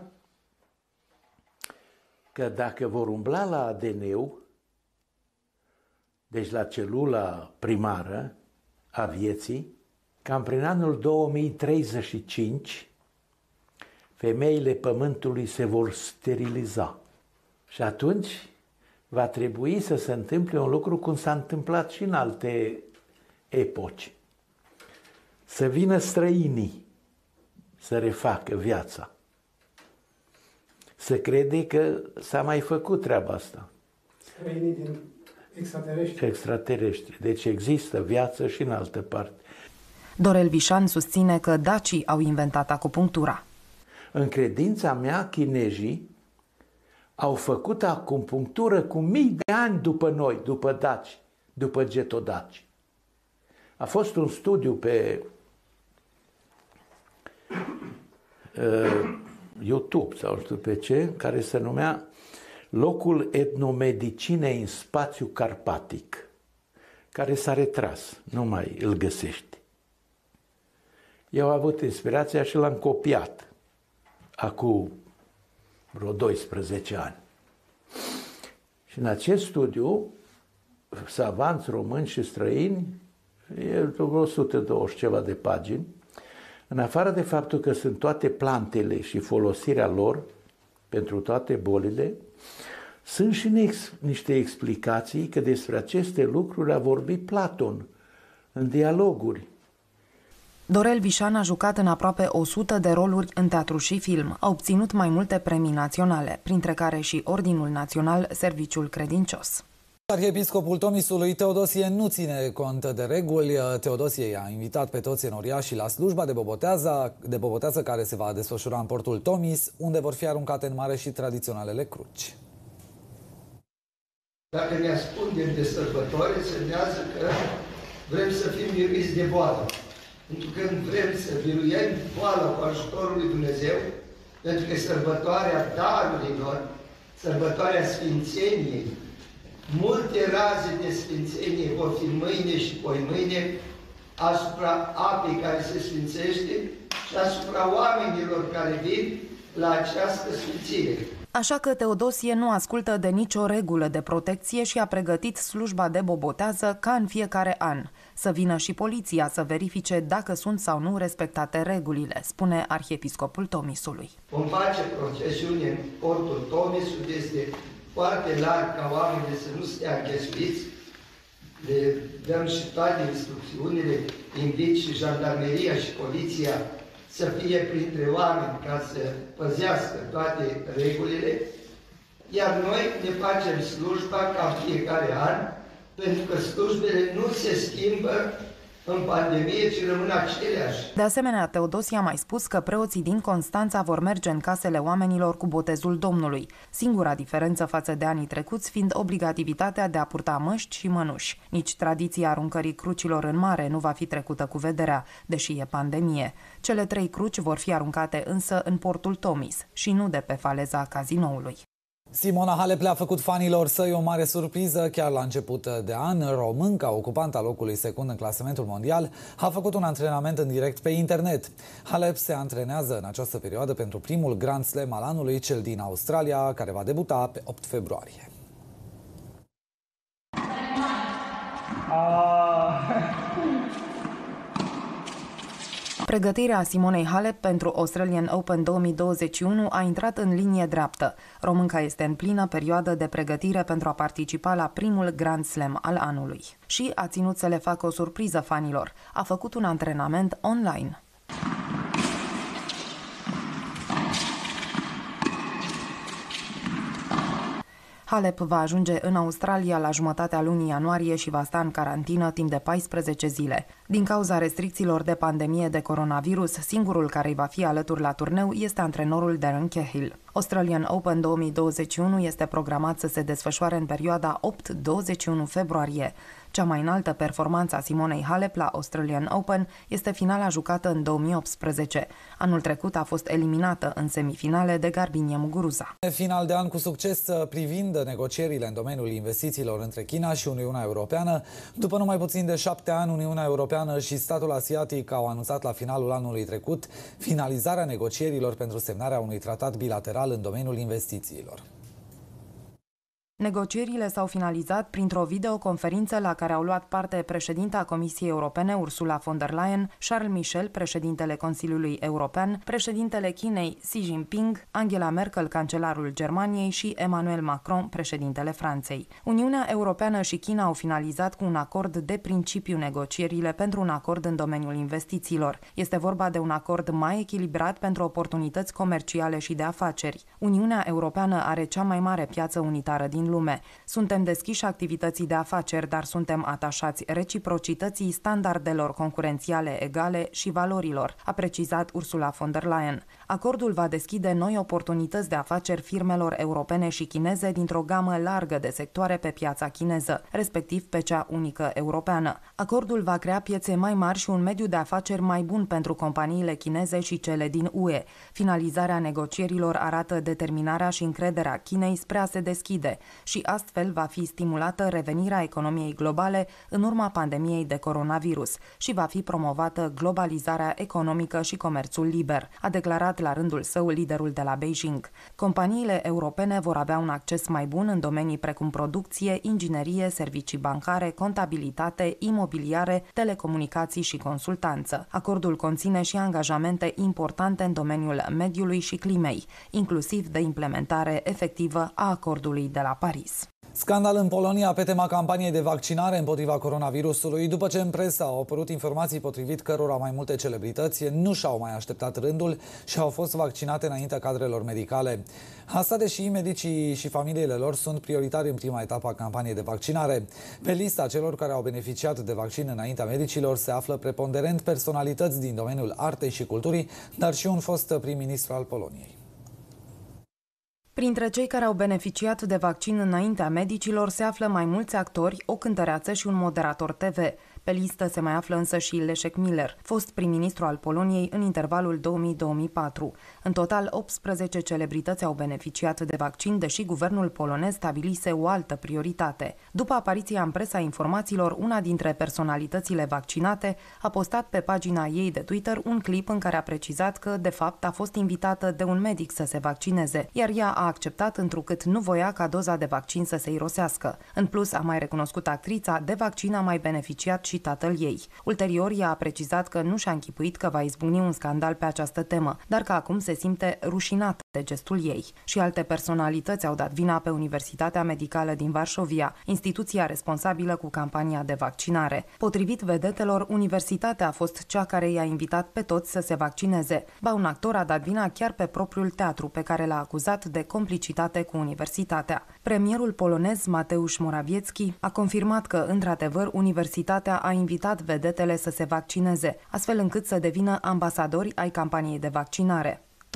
că dacă vor umbla la A D N-ul, deci la celula primară a vieții, cam prin anul două mii treizeci și cinci, femeile Pământului se vor steriliza. Și atunci va trebui să se întâmple un lucru cum s-a întâmplat și în alte epoci. Să vină străinii să refacă viața. Se crede că s-a mai făcut treaba asta. Străinii din extraterestri. Extraterestri. Deci există viață și în altă parte. Dorel Vișan susține că dacii au inventat acupunctura. În credința mea, chinezii au făcut acupunctură cu mii de ani după noi, după daci, după getodaci. A fost un studiu pe uh, YouTube sau nu știu pe ce, care se numea Locul etnomedicinei în spațiu carpatic, care s-a retras, nu mai îl găsești. Eu am avut inspirația și l-am copiat acum vreo doisprezece ani. Și în acest studiu, savanți români și străini, e vreo o sută douăzeci ceva de pagini, în afară de faptul că sunt toate plantele și folosirea lor pentru toate bolile, sunt și niște explicații că despre aceste lucruri a vorbit Platon în dialoguri. Dorel Vișan a jucat în aproape o sută de roluri în teatru și film. A obținut mai multe premii naționale, printre care și Ordinul Național Serviciul Credincios. Arhiepiscopul Tomisului Teodosie nu ține cont de reguli. Teodosie i-a invitat pe toți enoriașii la slujba de bobotează, de bobotează care se va desfășura în portul Tomis, unde vor fi aruncate în mare și tradiționalele cruci. Dacă ne ascundem de sărbătoare, semnează că vrem să fim biruiți de boală. Pentru că vrem să biruiem boala cu ajutorul lui Dumnezeu, pentru că sărbătoarea darurilor, sărbătoarea sfințeniei, multe raze de sfințenie vor fi mâine și poimâine asupra apei care se sfințește și asupra oamenilor care vin la această sfințire. Așa că Teodosie nu ascultă de nicio regulă de protecție și a pregătit slujba de bobotează ca în fiecare an. Să vină și poliția să verifice dacă sunt sau nu respectate regulile, spune arhiepiscopul Tomisului. Vom face procesiune în portul Tomisului, este foarte larg ca oamenii să nu stea înghesuiți. Le dăm și toate instrucțiunile, invit și jandarmeria și poliția să fie printre oameni ca să păzească toate regulile, iar noi ne facem slujba ca fiecare an, pentru că slujbele nu se schimbă în pandemie, ci rămân aceleași. De asemenea, Teodosie a mai spus că preoții din Constanța vor merge în casele oamenilor cu botezul Domnului, singura diferență față de anii trecuți fiind obligativitatea de a purta măști și mănuși. Nici tradiția aruncării crucilor în mare nu va fi trecută cu vederea, deși e pandemie. Cele trei cruci vor fi aruncate însă în portul Tomis și nu de pe faleza Cazinoului. Simona Halep le-a făcut fanilor săi o mare surpriză. Chiar la început de an, românca, ocupanta locului secund în clasamentul mondial, a făcut un antrenament în direct pe internet. Halep se antrenează în această perioadă pentru primul Grand Slam al anului, cel din Australia, care va debuta pe opt februarie. Pregătirea Simonei Halep pentru Australian Open două mii douăzeci și unu a intrat în linie dreaptă. Românca este în plină perioadă de pregătire pentru a participa la primul Grand Slam al anului. Și a ținut să le facă o surpriză fanilor. A făcut un antrenament online. Halep va ajunge în Australia la jumătatea lunii ianuarie și va sta în carantină timp de paisprezece zile. Din cauza restricțiilor de pandemie de coronavirus, singurul care îi va fi alături la turneu este antrenorul Darren Cahill. Australian Open două mii douăzeci și unu este programat să se desfășoare în perioada opt douăzeci și unu februarie. Cea mai înaltă performanță a Simonei Halep la Australian Open este finala jucată în două mii optsprezece. Anul trecut a fost eliminată în semifinale de Garbiñe Muguruza. Final de an cu succes privind negocierile în domeniul investițiilor între China și Uniunea Europeană. După numai puțin de șapte ani, Uniunea Europeană și statul asiatic au anunțat la finalul anului trecut finalizarea negocierilor pentru semnarea unui tratat bilateral în domeniul investițiilor. Negocierile s-au finalizat printr-o videoconferință la care au luat parte președinta Comisiei Europene Ursula von der Leyen, Charles Michel, președintele Consiliului European, președintele Chinei Xi Jinping, Angela Merkel, cancelarul Germaniei și Emmanuel Macron, președintele Franței. Uniunea Europeană și China au finalizat cu un acord de principiu negocierile pentru un acord în domeniul investițiilor. Este vorba de un acord mai echilibrat pentru oportunități comerciale și de afaceri. Uniunea Europeană are cea mai mare piață unitară din lume. Suntem deschiși activității de afaceri, dar suntem atașați reciprocității, standardelor concurențiale egale și valorilor, a precizat Ursula von der Leyen. Acordul va deschide noi oportunități de afaceri firmelor europene și chineze dintr-o gamă largă de sectoare pe piața chineză, respectiv pe cea unică europeană. Acordul va crea piețe mai mari și un mediu de afaceri mai bun pentru companiile chineze și cele din U E. Finalizarea negocierilor arată determinarea și încrederea Chinei spre a se deschide și astfel va fi stimulată revenirea economiei globale în urma pandemiei de coronavirus și va fi promovată globalizarea economică și comerțul liber, a declarat la rândul său liderul de la Beijing. Companiile europene vor avea un acces mai bun în domenii precum producție, inginerie, servicii bancare, contabilitate, imobiliare, telecomunicații și consultanță. Acordul conține și angajamente importante în domeniul mediului și climei, inclusiv de implementare efectivă a acordului de la Paris. Scandal în Polonia pe tema campaniei de vaccinare împotriva coronavirusului, după ce în presă au apărut informații potrivit cărora mai multe celebrități nu și-au mai așteptat rândul și au fost vaccinate înaintea cadrelor medicale. Asta deși medicii și familiile lor sunt prioritari în prima etapă a campaniei de vaccinare. Pe lista celor care au beneficiat de vaccin înaintea medicilor se află preponderent personalități din domeniul artei și culturii, dar și un fost prim-ministru al Poloniei. Printre cei care au beneficiat de vaccin înaintea medicilor se află mai mulți actori, o cântăreață și un moderator T V. Pe listă se mai află însă și Leszek Miller, fost prim-ministru al Poloniei în intervalul două mii - două mii patru. În total, optsprezece celebrități au beneficiat de vaccin, deși guvernul polonez stabilise o altă prioritate. După apariția în presa informațiilor, una dintre personalitățile vaccinate a postat pe pagina ei de Twitter un clip în care a precizat că, de fapt, a fost invitată de un medic să se vaccineze, iar ea a acceptat întrucât nu voia ca doza de vaccin să se irosească. În plus, a mai recunoscut actrița, de vaccin a mai beneficiat și tatăl ei. Ulterior, ea a precizat că nu și-a închipuit că va izbucni un scandal pe această temă, dar că acum se simte rușinată de gestul ei. Și alte personalități au dat vina pe Universitatea Medicală din Varșovia, instituția responsabilă cu campania de vaccinare. Potrivit vedetelor, universitatea a fost cea care i-a invitat pe toți să se vaccineze. Ba, un actor a dat vina chiar pe propriul teatru, pe care l-a acuzat de complicitate cu universitatea. Premierul polonez Mateusz Morawiecki a confirmat că, într-adevăr, universitatea a invitat vedetele să se vaccineze, astfel încât să devină ambasadori ai campaniei de vaccinare.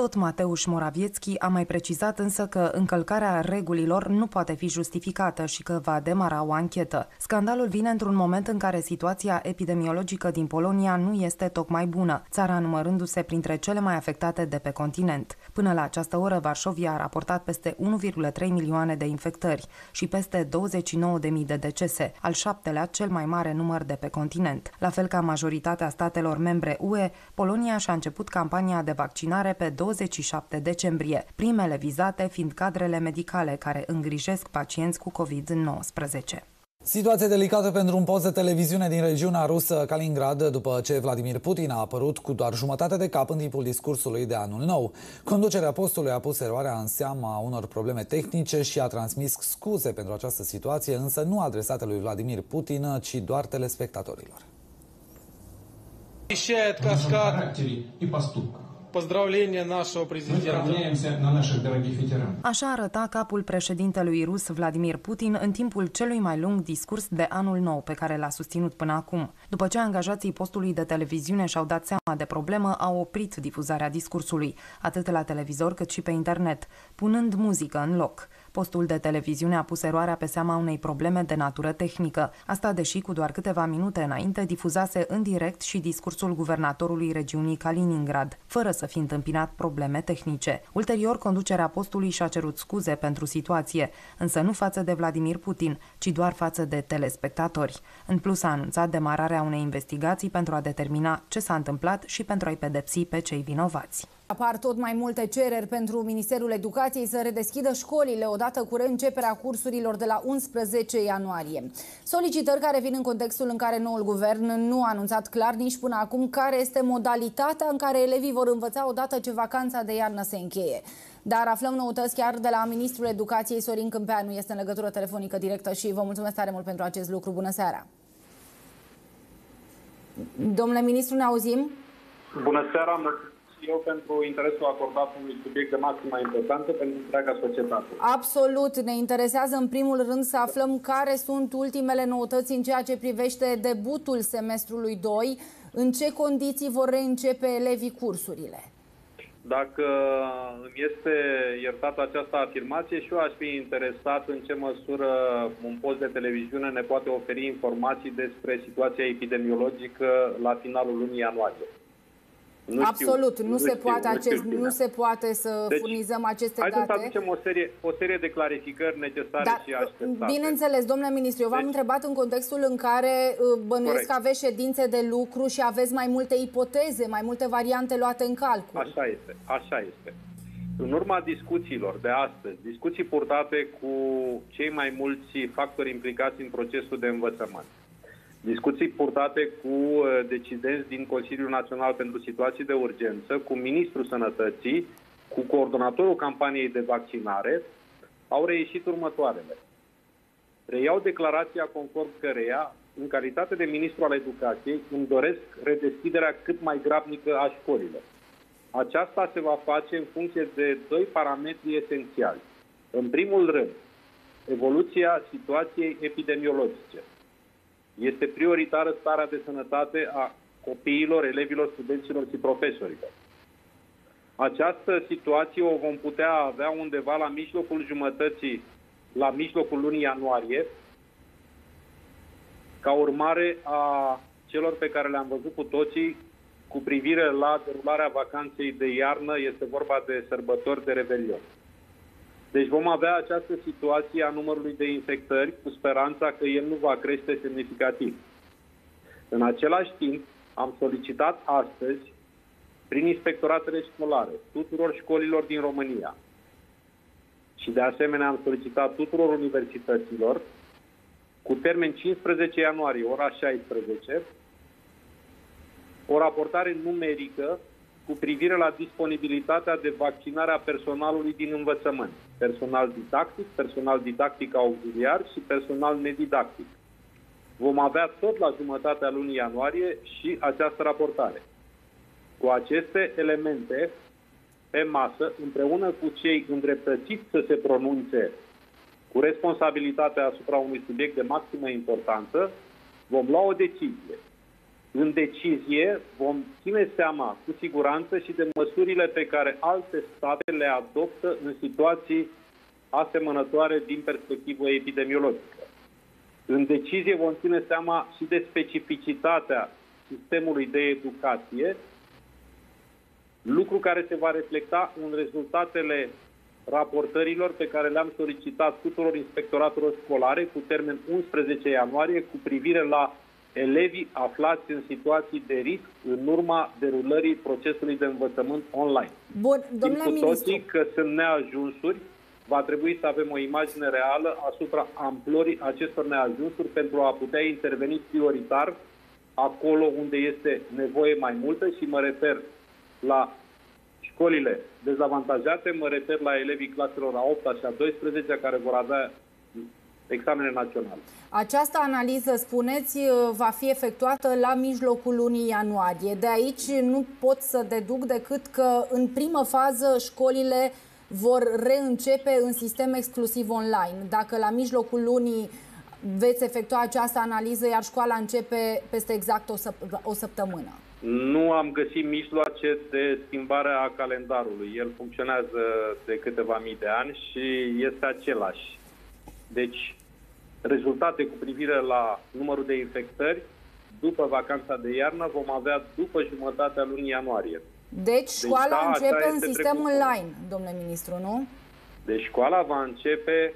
Tot Mateusz Morawiecki a mai precizat însă că încălcarea regulilor nu poate fi justificată și că va demara o anchetă. Scandalul vine într-un moment în care situația epidemiologică din Polonia nu este tocmai bună, țara numărându-se printre cele mai afectate de pe continent. Până la această oră, Varșovia a raportat peste unu virgulă trei milioane de infectări și peste douăzeci și nouă de mii de decese, al șaptelea cel mai mare număr de pe continent. La fel ca majoritatea statelor membre U E, Polonia și-a început campania de vaccinare pe douăzeci și șapte decembrie, primele vizate fiind cadrele medicale care îngrijesc pacienți cu covid nouăsprezece. Situație delicată pentru un post de televiziune din regiunea rusă Kaliningrad, după ce Vladimir Putin a apărut cu doar jumătate de cap în timpul discursului de anul nou. Conducerea postului a pus eroarea în seama unor probleme tehnice și a transmis scuze pentru această situație, însă nu adresate lui Vladimir Putin, ci doar telespectatorilor. Așa arăta capul președintelui rus Vladimir Putin în timpul celui mai lung discurs de anul nou pe care l-a susținut până acum. După ce angajații postului de televiziune și-au dat seama de problemă, au oprit difuzarea discursului, atât la televizor cât și pe internet, punând muzică în loc. Postul de televiziune a pus eroarea pe seama unei probleme de natură tehnică. Asta deși cu doar câteva minute înainte difuzase în direct și discursul guvernatorului regiunii Kaliningrad, fără să fi întâmpinat probleme tehnice. Ulterior, conducerea postului și-a cerut scuze pentru situație, însă nu față de Vladimir Putin, ci doar față de telespectatori. În plus, a anunțat demararea unei investigații pentru a determina ce s-a întâmplat și pentru a-i pedepsi pe cei vinovați. Apar tot mai multe cereri pentru Ministerul Educației să redeschidă școlile odată cu reînceperea cursurilor de la unsprezece ianuarie. Solicitări care vin în contextul în care noul guvern nu a anunțat clar nici până acum care este modalitatea în care elevii vor învăța odată ce vacanța de iarnă se încheie. Dar aflăm noutăți chiar de la Ministrul Educației. Sorin Câmpeanu este în legătură telefonică directă și vă mulțumesc tare mult pentru acest lucru. Bună seara! Domnule ministru, ne auzim? Bună seara! Eu pentru interesul acordat unui subiect de maximă importanță pentru întreaga societate. Absolut. Ne interesează în primul rând să aflăm care sunt ultimele noutăți în ceea ce privește debutul semestrului doi, în ce condiții vor reîncepe elevii cursurile. Dacă îmi este iertată această afirmație, și eu aș fi interesat în ce măsură un post de televiziune ne poate oferi informații despre situația epidemiologică la finalul lunii ianuarie. Nu Absolut, știu, nu, nu, se știu, poate acest, nu, nu se poate să deci, furnizăm aceste hai date. Hai să aducem o serie, o serie de clarificări necesare Dar, și așteptate. Bineînțeles, domnule ministru, eu v-am deci, întrebat în contextul în care bănuiesc corect. că aveți ședințe de lucru și aveți mai multe ipoteze, mai multe variante luate în calcul. Așa este, așa este. În urma discuțiilor de astăzi, discuții purtate cu cei mai mulți factori implicați în procesul de învățământ, discuții purtate cu decidenți din Consiliul Național pentru Situații de Urgență, cu Ministrul Sănătății, cu coordonatorul campaniei de vaccinare, au reieșit următoarele. Reiau declarația conform căreia, în calitate de Ministru al Educației, îmi doresc redeschiderea cât mai grabnică a școlilor. Aceasta se va face în funcție de doi parametri esențiali. În primul rând, evoluția situației epidemiologice. Este prioritară starea de sănătate a copiilor, elevilor, studenților și profesorilor. Această situație o vom putea avea undeva la mijlocul jumătății, la mijlocul lunii ianuarie, ca urmare a celor pe care le-am văzut cu toții cu privire la derularea vacanței de iarnă, este vorba de sărbători de Revelion. Deci vom avea această situație a numărului de infectări cu speranța că el nu va crește semnificativ. În același timp, am solicitat astăzi, prin inspectoratele școlare, tuturor școlilor din România și de asemenea am solicitat tuturor universităților, cu termen cincisprezece ianuarie, ora șaisprezece, o raportare numerică cu privire la disponibilitatea de vaccinare a personalului din învățământ. Personal didactic, personal didactic auxiliar și personal nedidactic. Vom avea tot la jumătatea lunii ianuarie și această raportare. Cu aceste elemente pe masă, împreună cu cei îndreptățiți să se pronunțe cu responsabilitatea asupra unui subiect de maximă importanță, vom lua o decizie. În decizie vom ține seama cu siguranță și de măsurile pe care alte state le adoptă în situații asemănătoare din perspectivă epidemiologică. În decizie vom ține seama și de specificitatea sistemului de educație, lucru care se va reflecta în rezultatele raportărilor pe care le-am solicitat tuturor inspectoratelor școlare cu termen unsprezece ianuarie cu privire la elevii aflați în situații de risc în urma derulării procesului de învățământ online. Bun, domnule Știm cu ministru, toții că sunt neajunsuri, va trebui să avem o imagine reală asupra amplorii acestor neajunsuri pentru a putea interveni prioritar acolo unde este nevoie mai multă și mă refer la școlile dezavantajate, mă refer la elevii claselor a opta și a douăsprezecea care vor avea examene naționale. această analiză, spuneți, va fi efectuată la mijlocul lunii ianuarie. De aici nu pot să deduc decât că în primă fază școlile vor reîncepe în sistem exclusiv online. Dacă la mijlocul lunii veți efectua această analiză, iar școala începe peste exact o, săp- o săptămână. Nu am găsit mijloace de schimbare a calendarului. El funcționează de câteva mii de ani și este același. Deci, rezultate cu privire la numărul de infectări după vacanța de iarnă vom avea după jumătatea lunii ianuarie. Deci școala deci, da, începe în sistem precursor. online, domnule ministru, nu? Deci școala va începe,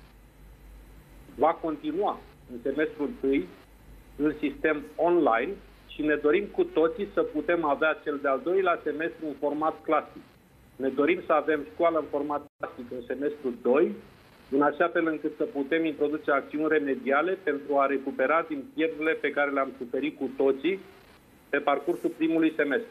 va continua în semestrul întâi în sistem online și ne dorim cu toții să putem avea cel de-al doilea semestru în format clasic. Ne dorim să avem școală în format clasic în semestrul doi, în așa fel încât să putem introduce acțiuni remediale pentru a recupera din pierderile pe care le-am suferit cu toții pe parcursul primului semestru.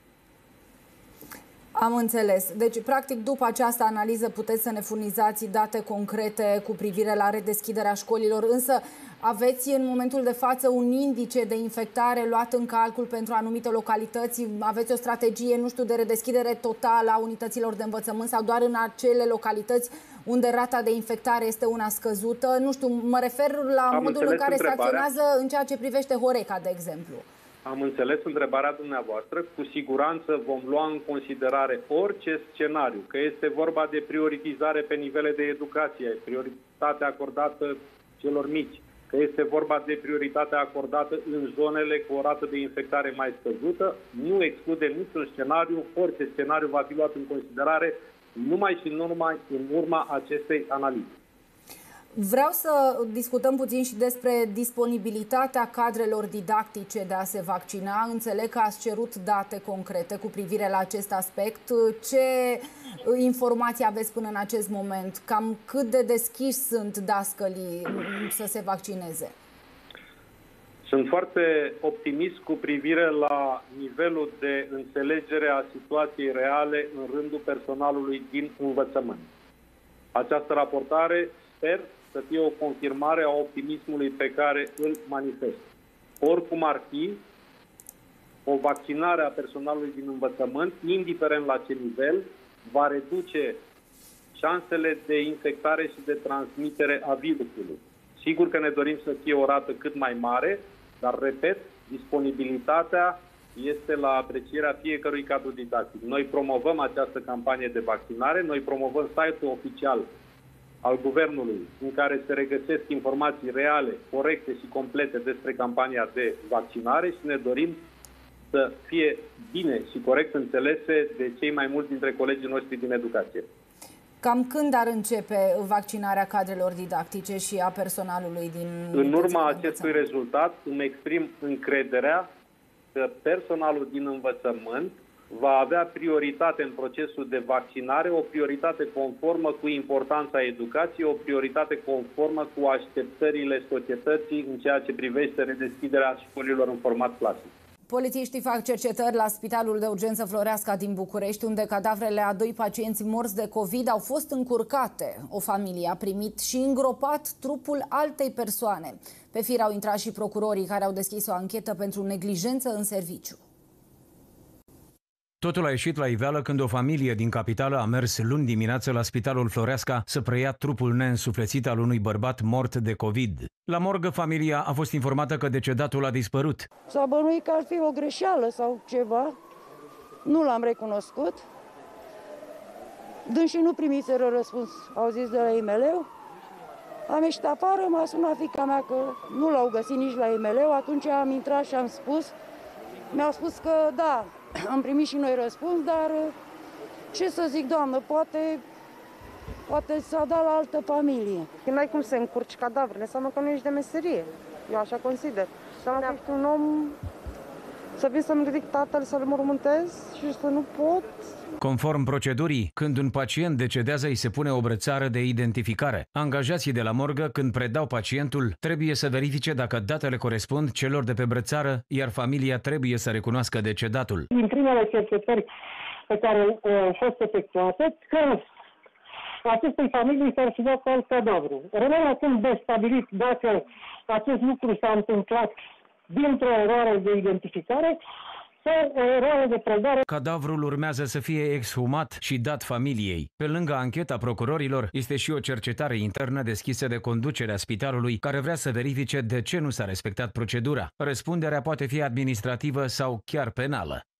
Am înțeles. Deci, practic, după această analiză puteți să ne furnizați date concrete cu privire la redeschiderea școlilor, însă aveți în momentul de față un indice de infectare luat în calcul pentru anumite localități? Aveți o strategie, nu știu, de redeschidere totală a unităților de învățământ sau doar în acele localități unde rata de infectare este una scăzută? Nu știu, mă refer la Am modul în care se acționează în ceea ce privește Horeca, de exemplu. Am înțeles întrebarea dumneavoastră. Cu siguranță vom lua în considerare orice scenariu, că este vorba de prioritizare pe nivele de educație, prioritate acordată celor mici, că este vorba de prioritate acordată în zonele cu o rată de infectare mai scăzută. Nu exclude niciun scenariu, orice scenariu va fi luat în considerare numai și numai în urma acestei analize. Vreau să discutăm puțin și despre disponibilitatea cadrelor didactice de a se vaccina. Înțeleg că ați cerut date concrete cu privire la acest aspect. Ce informații aveți până în acest moment? Cam cât de deschiși sunt dascălii să se vaccineze? Sunt foarte optimist cu privire la nivelul de înțelegere a situației reale în rândul personalului din învățământ. Această raportare sper să fie o confirmare a optimismului pe care îl manifest. Oricum ar fi, o vaccinare a personalului din învățământ, indiferent la ce nivel, va reduce șansele de infectare și de transmitere a virusului. Sigur că ne dorim să fie o rată cât mai mare, dar, repet, disponibilitatea este la aprecierea fiecărui cadru didactic. Noi promovăm această campanie de vaccinare, noi promovăm site-ul oficial al Guvernului, în care se regăsesc informații reale, corecte și complete despre campania de vaccinare și ne dorim să fie bine și corect înțelese de cei mai mulți dintre colegii noștri din educație. Cam când ar începe vaccinarea cadrelor didactice și a personalului din... În urma acestui rezultat îmi exprim încrederea că personalul din învățământ va avea prioritate în procesul de vaccinare, o prioritate conformă cu importanța educației, o prioritate conformă cu așteptările societății în ceea ce privește redeschiderea școlilor în format clasic. Polițiștii fac cercetări la Spitalul de Urgență Floreasca din București, unde cadavrele a doi pacienți morți de COVID au fost încurcate. O familie a primit și îngropat trupul altei persoane. Pe fir au intrat și procurorii care au deschis o anchetă pentru neglijență în serviciu. Totul a ieșit la iveală când o familie din capitală a mers luni dimineață la Spitalul Floreasca să preia trupul neînsuflețit al unui bărbat mort de COVID. La morgă, familia a fost informată că decedatul a dispărut. S-a bănuit că ar fi o greșeală sau ceva. Nu l-am recunoscut. Dânsii nu primiseră răspuns, au zis de la E M L. Am ieșit afară, m-a sunat fiica mea că nu l-au găsit nici la E M L. Atunci am intrat și am spus, mi-au spus că da, am primit și noi răspuns, dar ce să zic, doamnă, poate, poate s-a dat la altă familie. Când ai cum să încurci cadavrele, înseamnă că nu ești de meserie. Eu așa consider. Înseamnă că ești un om, să vin să-mi ridic tatăl, să-l mormântez și să nu pot. Conform procedurii, când un pacient decedează, îi se pune o brățară de identificare. Angajații de la morgă, când predau pacientul, trebuie să verifice dacă datele corespund celor de pe brățară, iar familia trebuie să recunoască decedatul. Din primele cercetări pe care au fost efectuate, că acestei familii s-ar fi dat alt cadavru. Rămâne acum de stabilit dacă acest lucru s-a întâmplat dintr-o eroare de identificare sau o eroare de predare. Cadavrul urmează să fie exhumat și dat familiei. Pe lângă ancheta procurorilor, este și o cercetare internă deschisă de conducerea spitalului, care vrea să verifice de ce nu s-a respectat procedura. Răspunderea poate fi administrativă sau chiar penală.